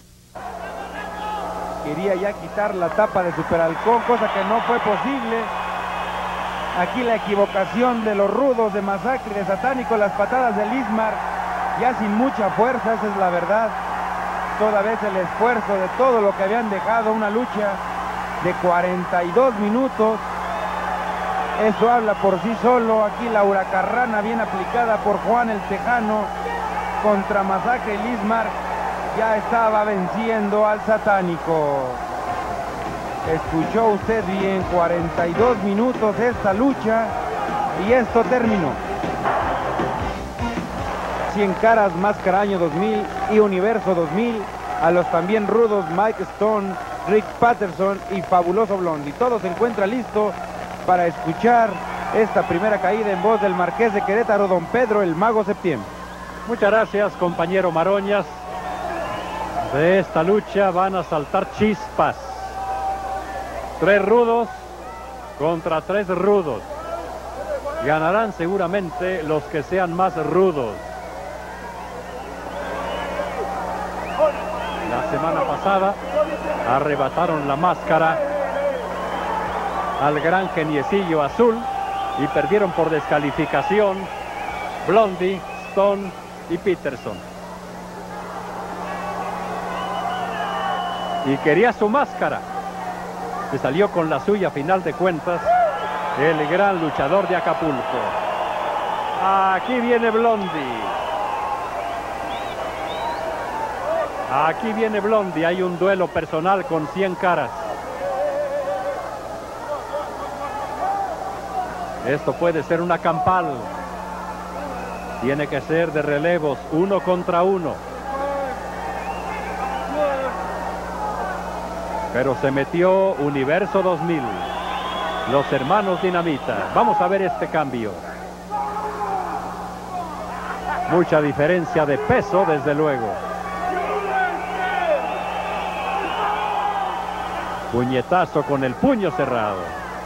S1: Quería ya quitar la tapa de Super Halcón, cosa que no fue posible. Aquí la equivocación de los rudos de Masacre, de Satánico, las patadas de Lismar, ya sin mucha fuerza, esa es la verdad. Toda vez el esfuerzo de todo lo que habían dejado, una lucha de cuarenta y dos minutos. Eso habla por sí solo. Aquí la huracarrana bien aplicada por Juan el Tejano contra Masacre y Lismar ya estaba venciendo al Satánico. Escuchó usted bien, cuarenta y dos minutos esta lucha y esto terminó. Cien Caras, Máscara Año dos mil y Universo dos mil, a los también rudos Mike Stone, Rick Patterson y Fabuloso Blondie. Todo se encuentra listo para escuchar esta primera caída en voz del Marqués de Querétaro, don Pedro el Mago Septiembre.
S2: Muchas gracias, compañero Maroñas. De esta lucha van a saltar chispas. Tres rudos contra tres rudos. Ganarán seguramente los que sean más rudos. La semana pasada arrebataron la máscara al gran geniecillo azul y perdieron por descalificación Blondie, Stone y Peterson. Y quería su máscara. Se salió con la suya a final de cuentas el gran luchador de Acapulco. Aquí viene Blondie. Aquí viene Blondie. Hay un duelo personal con cien caras. Esto puede ser una campal. Tiene que ser de relevos, uno contra uno. Pero se metió Universo dos mil. Los hermanos Dinamita. Vamos a ver este cambio. Mucha diferencia de peso, desde luego. Puñetazo con el puño cerrado.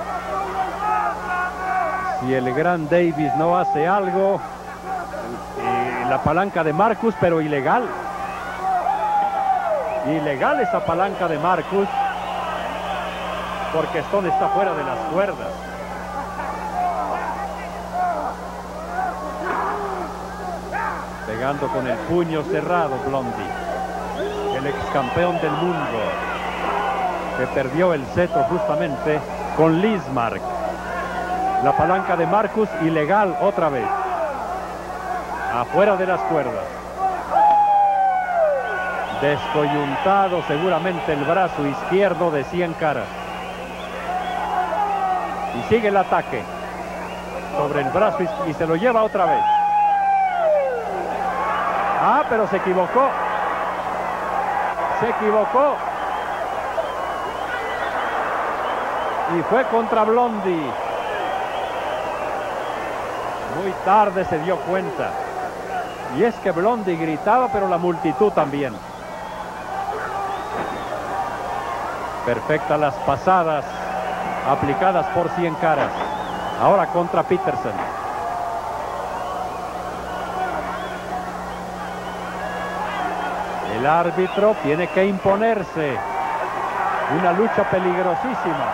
S2: Si el gran Davis no hace algo, eh, la palanca de Marcus, pero ilegal. Ilegal esa palanca de Marcus, porque Stone está fuera de las cuerdas. Pegando con el puño cerrado Blondie, el ex campeón del mundo, que perdió el cetro justamente con Lismark. La palanca de Marcus ilegal otra vez. Afuera de las cuerdas. Descoyuntado seguramente el brazo izquierdo de cien caras. Y sigue el ataque sobre el brazo y se lo lleva otra vez. Ah, pero se equivocó. Se equivocó. Y fue contra Blondie. Muy tarde se dio cuenta. Y es que Blondie gritaba, pero la multitud también. Perfectas las pasadas aplicadas por cien caras. Ahora contra Peterson. El árbitro tiene que imponerse. Una lucha peligrosísima.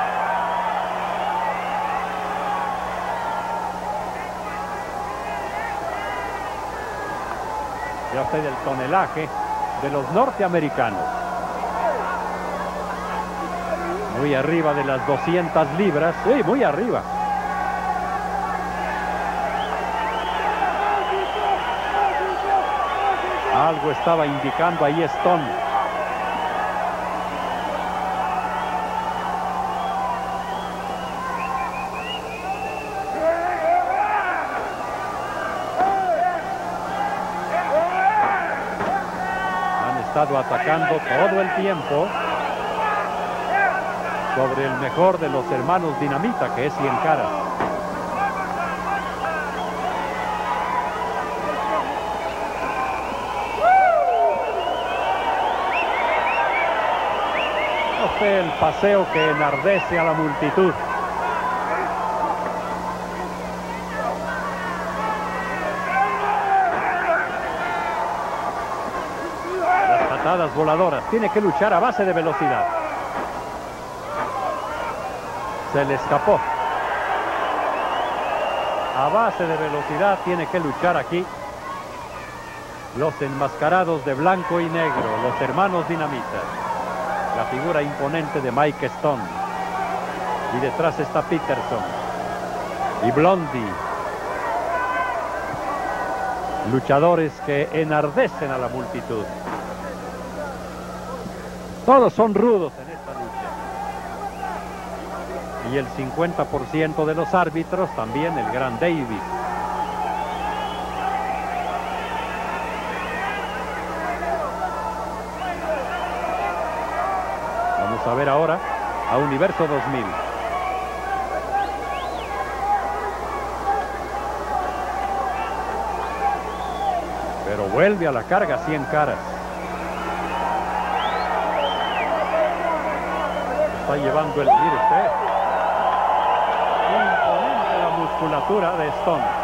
S2: Ya usted el tonelaje de los norteamericanos. Muy arriba de las doscientas libras. Sí, muy arriba. Algo estaba indicando ahí Stone. Han estado atacando todo el tiempo sobre el mejor de los hermanos Dinamita, que es cien caras. Este es el paseo que enardece a la multitud. Las patadas voladoras. Tiene que luchar a base de velocidad. Se le escapó. A base de velocidad tiene que luchar aquí. Los enmascarados de blanco y negro, los hermanos Dinamita. La figura imponente de Mike Stone. Y detrás está Peterson. Y Blondie. Luchadores que enardecen a la multitud. Todos son rudos en esta lucha. Y el cincuenta por ciento de los árbitros también, el gran Davis. Vamos a ver ahora a Universo dos mil. Pero vuelve a la carga cien caras. Está llevando el... Mire usted. Imponente la musculatura de Stone.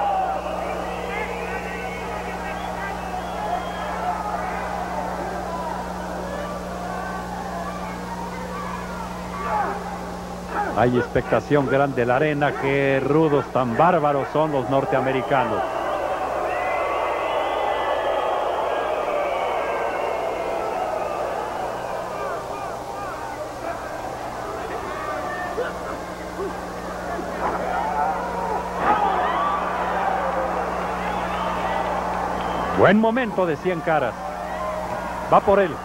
S2: Hay expectación grande en la arena. Qué rudos, tan bárbaros son los norteamericanos. Buen momento de cien caras. Va por él.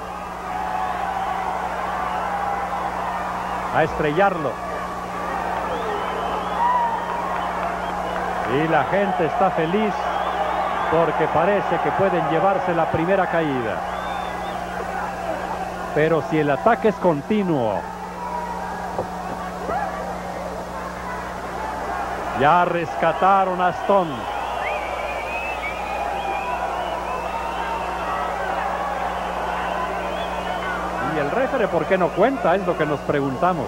S2: A estrellarlo. Y la gente está feliz porque parece que pueden llevarse la primera caída. Pero si el ataque es continuo, ya rescataron a Stone. Y el referee, ¿por qué no cuenta? Es lo que nos preguntamos.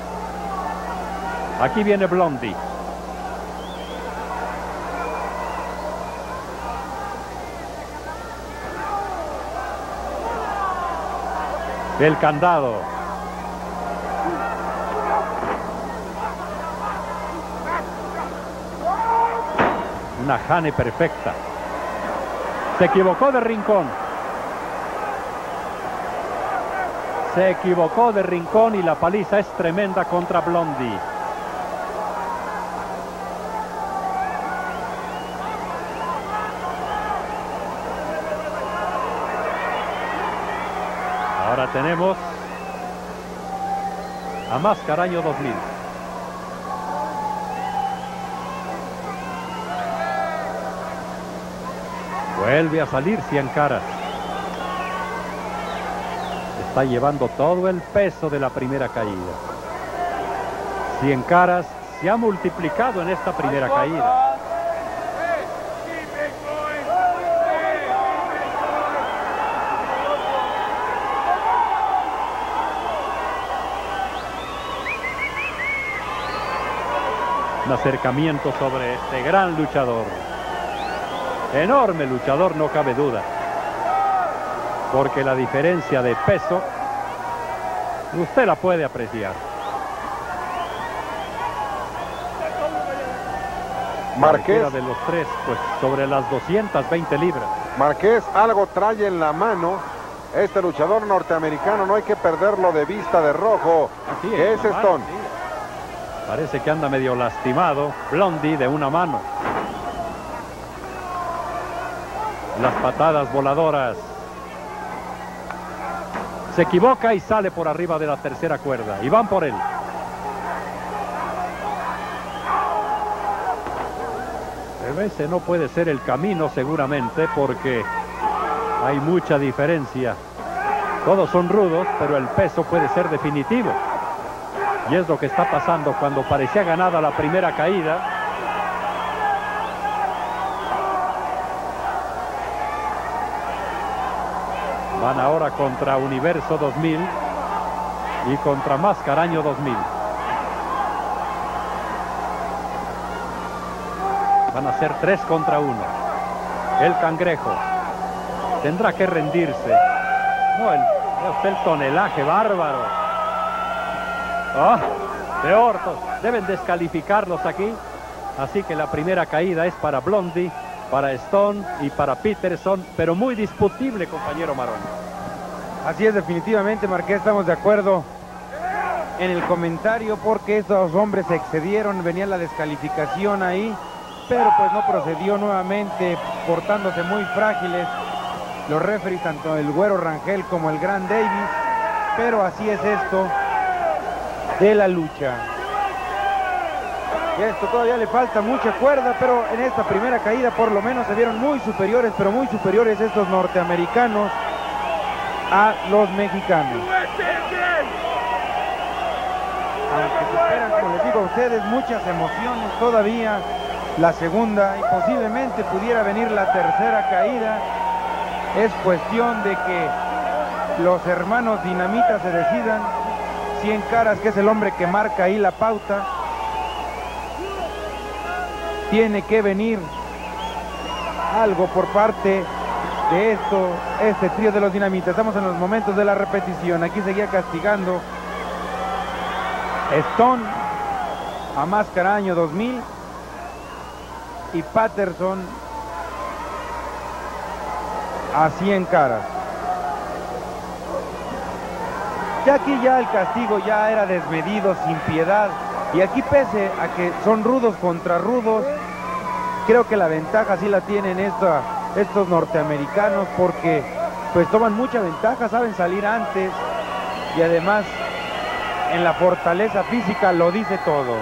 S2: Aquí viene Blondie. El candado. Una jane perfecta. Se equivocó de rincón. Se equivocó de rincón y la paliza es tremenda contra Blondie. Ahora tenemos a Máscara año dos mil. Vuelve a salir cien caras. Está llevando todo el peso de la primera caída. cien caras se ha multiplicado en esta primera caída. Un acercamiento sobre este gran luchador. Enorme luchador, no cabe duda. Porque la diferencia de peso, usted la puede apreciar.
S3: Márquez.
S2: De los tres, pues sobre las doscientas veinte libras.
S3: Márquez algo trae en la mano. Este luchador norteamericano no hay que perderlo de vista de rojo.
S2: Así
S3: que es Stone.
S2: Sí. Parece que anda medio lastimado. Blondie de una mano. Las patadas voladoras. Se equivoca y sale por arriba de la tercera cuerda. Y van por él. Pero ese no puede ser el camino seguramente porque hay mucha diferencia. Todos son rudos, pero el peso puede ser definitivo. Y es lo que está pasando cuando parecía ganada la primera caída. Van ahora contra Universo dos mil y contra Máscara año dos mil. Van a ser tres contra uno. El Cangrejo tendrá que rendirse. No, el, el tonelaje bárbaro. Ah, peor, deben descalificarlos aquí. Así que la primera caída es para Blondie, para Stone y para Peterson, pero muy discutible, compañero Marón.
S1: Así es, definitivamente, Márquez, estamos de acuerdo en el comentario porque estos hombres se excedieron, venía la descalificación ahí, pero pues no procedió nuevamente, portándose muy frágiles los referees, tanto el Güero Rangel como el Gran Davis, pero así es esto de la lucha. Y esto todavía le falta mucha cuerda, pero en esta primera caída por lo menos se vieron muy superiores, pero muy superiores estos norteamericanos a los mexicanos. Aunque se esperan, como les digo a ustedes, muchas emociones todavía. La segunda y posiblemente pudiera venir la tercera caída. Es cuestión de que los hermanos Dinamita se decidan. Cien Caras, que es el hombre que marca ahí la pauta, tiene que venir algo por parte de esto, este trío de los Dinamita. Estamos en los momentos de la repetición. Aquí seguía castigando Stone a Máscara año dos mil y Patterson a Cien Caras. Ya aquí ya el castigo ya era desmedido, sin piedad, y aquí pese a que son rudos contra rudos, creo que la ventaja sí la tienen esta, estos norteamericanos, porque pues toman mucha ventaja, saben salir antes, y además en la fortaleza física lo dice todo.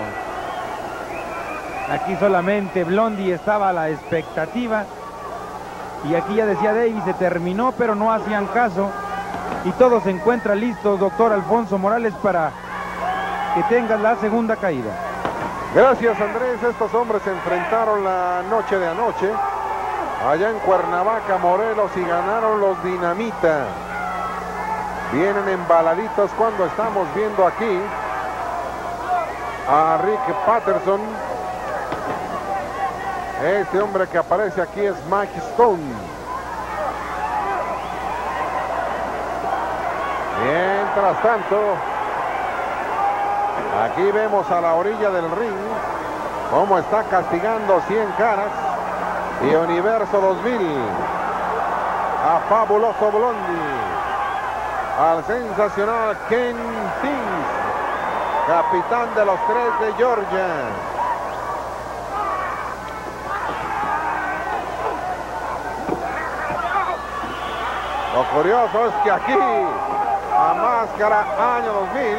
S1: Aquí solamente Blondie estaba a la expectativa, y aquí ya decía Davis, se terminó, pero no hacían caso. Y todo se encuentra listo, doctor Alfonso Morales, para que tenga la segunda caída.
S3: Gracias, Andrés. Estos hombres se enfrentaron la noche de anoche allá en Cuernavaca, Morelos, y ganaron los Dinamita. Vienen embaladitos cuando estamos viendo aquí a Rick Patterson. Este hombre que aparece aquí es Mike Stone. Mientras tanto, aquí vemos a la orilla del ring cómo está castigando Cien Caras y Universo dos mil a Fabuloso Blondie, al sensacional Ken Tins, capitán de los tres de Georgia. Lo curioso es que aquí a Máscara año dos mil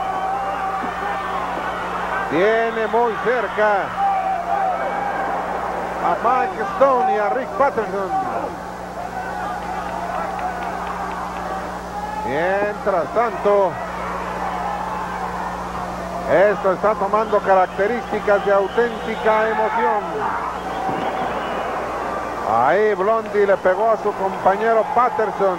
S3: tiene muy cerca a Mike Stone y a Rick Patterson. Mientras tanto, esto está tomando características de auténtica emoción. Ahí Blondie le pegó a su compañero Patterson.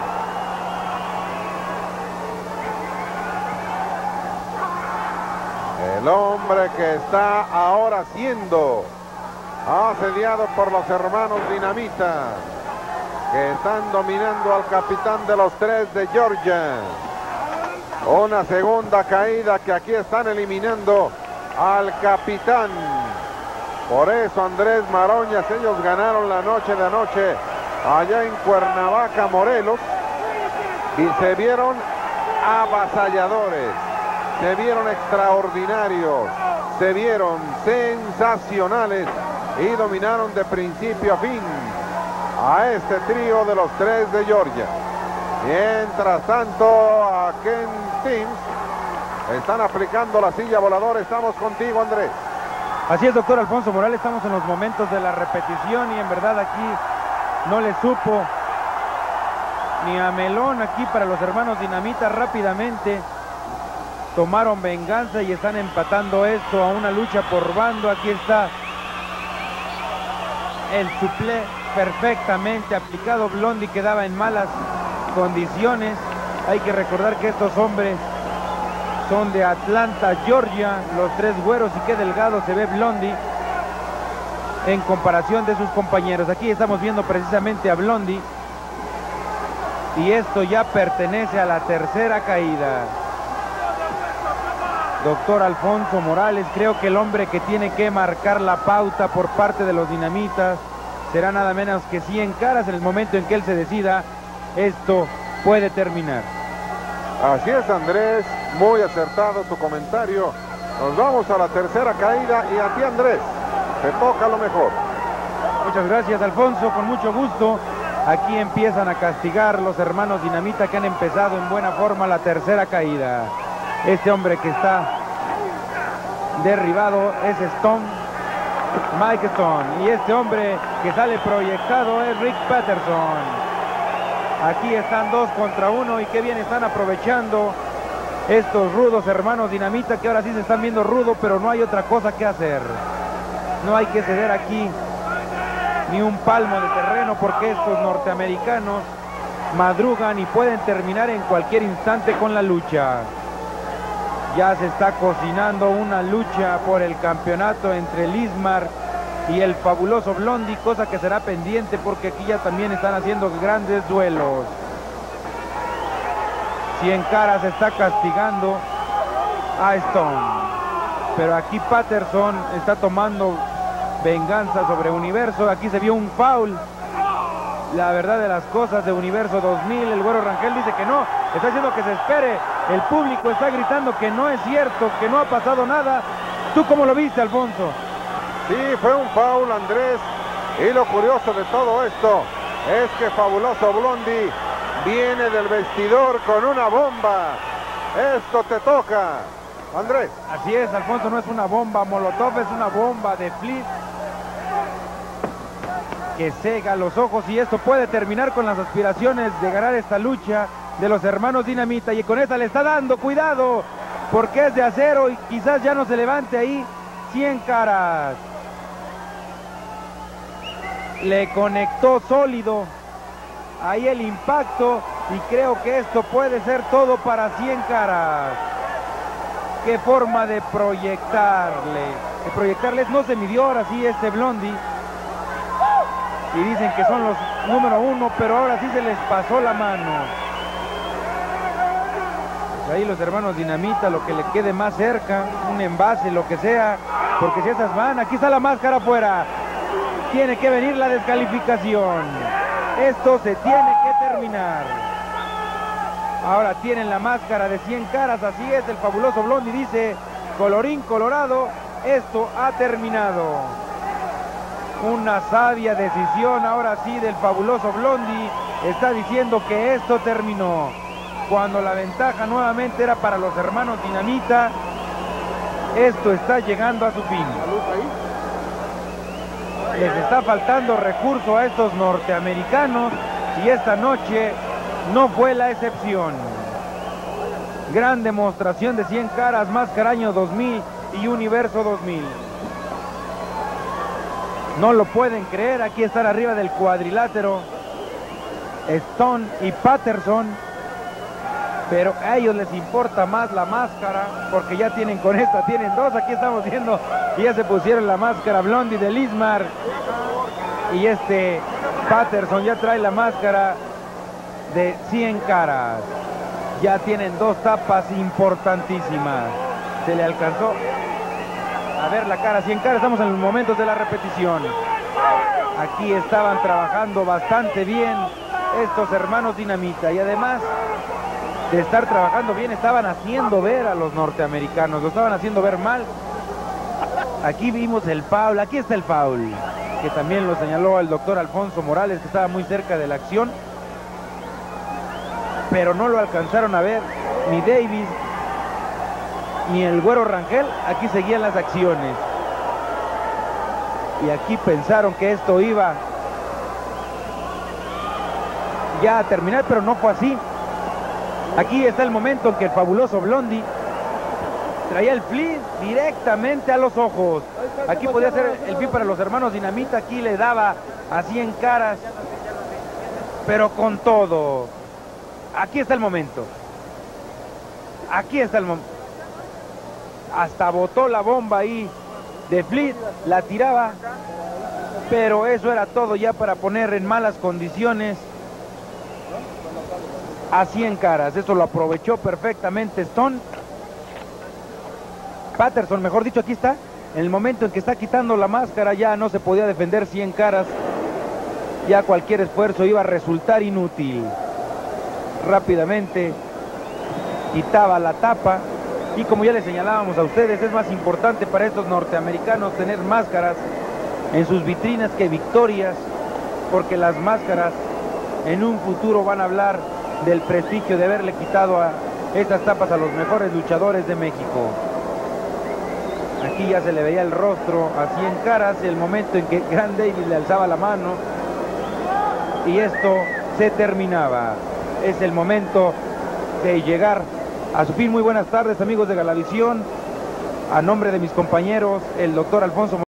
S3: El hombre que está ahora siendo asediado por los hermanos Dinamita, que están dominando al capitán de los tres de Georgia. Una segunda caída que aquí están eliminando al capitán. Por eso, Andrés Maroñas, ellos ganaron la noche de anoche allá en Cuernavaca, Morelos, y se vieron avasalladores, se vieron extraordinarios, se vieron sensacionales y dominaron de principio a fin a este trío de los tres de Georgia. Mientras tanto, a Ken Tins están aplicando la silla voladora. Estamos contigo, Andrés.
S1: Así es, doctor Alfonso Morales, estamos en los momentos de la repetición y en verdad aquí no le supo ni a Melón aquí para los hermanos Dinamita. Rápidamente tomaron venganza y están empatando esto a una lucha por bando. Aquí está el suplé perfectamente aplicado. Blondie quedaba en malas condiciones. Hay que recordar que estos hombres son de Atlanta, Georgia, los tres güeros, y qué delgado se ve Blondie en comparación de sus compañeros. Aquí estamos viendo precisamente a Blondie y esto ya pertenece a la tercera caída. Doctor Alfonso Morales, creo que el hombre que tiene que marcar la pauta por parte de los Dinamitas será nada menos que Cien Caras. En el momento en que él se decida, esto puede terminar.
S3: Así es, Andrés, muy acertado tu comentario. Nos vamos a la tercera caída y a ti, Andrés, te toca lo mejor.
S1: Muchas gracias, Alfonso, con mucho gusto. Aquí empiezan a castigar los hermanos Dinamita, que han empezado en buena forma la tercera caída. Este hombre que está derribado es Stone, Mike Stone, y este hombre que sale proyectado es Rick Patterson. Aquí están dos contra uno y qué bien están aprovechando estos rudos hermanos Dinamita, que ahora sí se están viendo rudos, pero no hay otra cosa que hacer. No hay que ceder aquí ni un palmo de terreno, porque estos norteamericanos madrugan y pueden terminar en cualquier instante con la lucha. Ya se está cocinando una lucha por el campeonato entre Lismar y el fabuloso Blondie, cosa que será pendiente porque aquí ya también están haciendo grandes duelos. Cien Caras está castigando a Stone, pero aquí Patterson está tomando venganza sobre Universo. Aquí se vio un foul. La verdad de las cosas de Universo dos mil, el Güero Rangel dice que no, está diciendo que se espere, el público está gritando que no es cierto, que no ha pasado nada. ¿Tú cómo lo viste, Alfonso?
S3: Sí, fue un foul, Andrés, y lo curioso de todo esto es que fabuloso Blondie viene del vestidor con una bomba. Esto te toca, Andrés.
S1: Así es, Alfonso, no es una bomba Molotov, es una bomba de Flip que cega los ojos, y esto puede terminar con las aspiraciones de ganar esta lucha de los hermanos Dinamita. Y con esta le está dando cuidado porque es de acero y quizás ya no se levante ahí. Cien Caras le conectó sólido ahí el impacto, y creo que esto puede ser todo para Cien Caras. Qué forma de proyectarle, de proyectarles. No se midió ahora sí este Blondie, y dicen que son los número uno, pero ahora sí se les pasó la mano. Pues ahí los hermanos Dinamita, lo que le quede más cerca, un envase, lo que sea, porque si esas van, aquí está la máscara afuera. Tiene que venir la descalificación. Esto se tiene que terminar. Ahora tienen la máscara de Cien Caras, así es, el fabuloso Blondie dice, colorín colorado, esto ha terminado. Una sabia decisión ahora sí del fabuloso Blondie, está diciendo que esto terminó, cuando la ventaja nuevamente era para los hermanos Dinamita. Esto está llegando a su fin. Les está faltando recurso a estos norteamericanos, y esta noche no fue la excepción. Gran demostración de Cien Caras, Máscara año dos mil y Universo dos mil. No lo pueden creer, aquí están arriba del cuadrilátero Stone y Patterson, pero a ellos les importa más la máscara, porque ya tienen con esta, tienen dos. Aquí estamos viendo que ya se pusieron la máscara Blondie de Lismar, y este Patterson ya trae la máscara de Cien Caras. Ya tienen dos tapas importantísimas. Se le alcanzó a ver la cara a Cien Caras. Estamos en los momentos de la repetición. Aquí estaban trabajando bastante bien estos hermanos Dinamita, y además de estar trabajando bien, estaban haciendo ver a los norteamericanos, lo estaban haciendo ver mal. Aquí vimos el foul, aquí está el foul, que también lo señaló el doctor Alfonso Morales, que estaba muy cerca de la acción, pero no lo alcanzaron a ver ni Davis ni el Güero Rangel. Aquí seguían las acciones, y aquí pensaron que esto iba ya a terminar, pero no fue así. Aquí está el momento en que el fabuloso Blondie traía el flip directamente a los ojos. Aquí podía ser el flip para los hermanos Dinamita, aquí le daba a Cien Caras, pero con todo. Aquí está el momento. Aquí está el momento. Hasta botó la bomba ahí de Fleet, la tiraba, pero eso era todo ya para poner en malas condiciones a Cien Caras. Eso lo aprovechó perfectamente Stone. Patterson, mejor dicho, aquí está. En el momento en que está quitando la máscara, ya no se podía defender Cien Caras. Ya cualquier esfuerzo iba a resultar inútil. Rápidamente quitaba la tapa. Y como ya les señalábamos a ustedes, es más importante para estos norteamericanos tener máscaras en sus vitrinas que victorias, porque las máscaras en un futuro van a hablar del prestigio de haberle quitado a estas tapas a los mejores luchadores de México. Aquí ya se le veía el rostro a Cien Caras, el momento en que Gran Davis le alzaba la mano, y esto se terminaba. Es el momento de llegar a su fin. Muy buenas tardes, amigos de Galavisión. A nombre de mis compañeros, el doctor Alfonso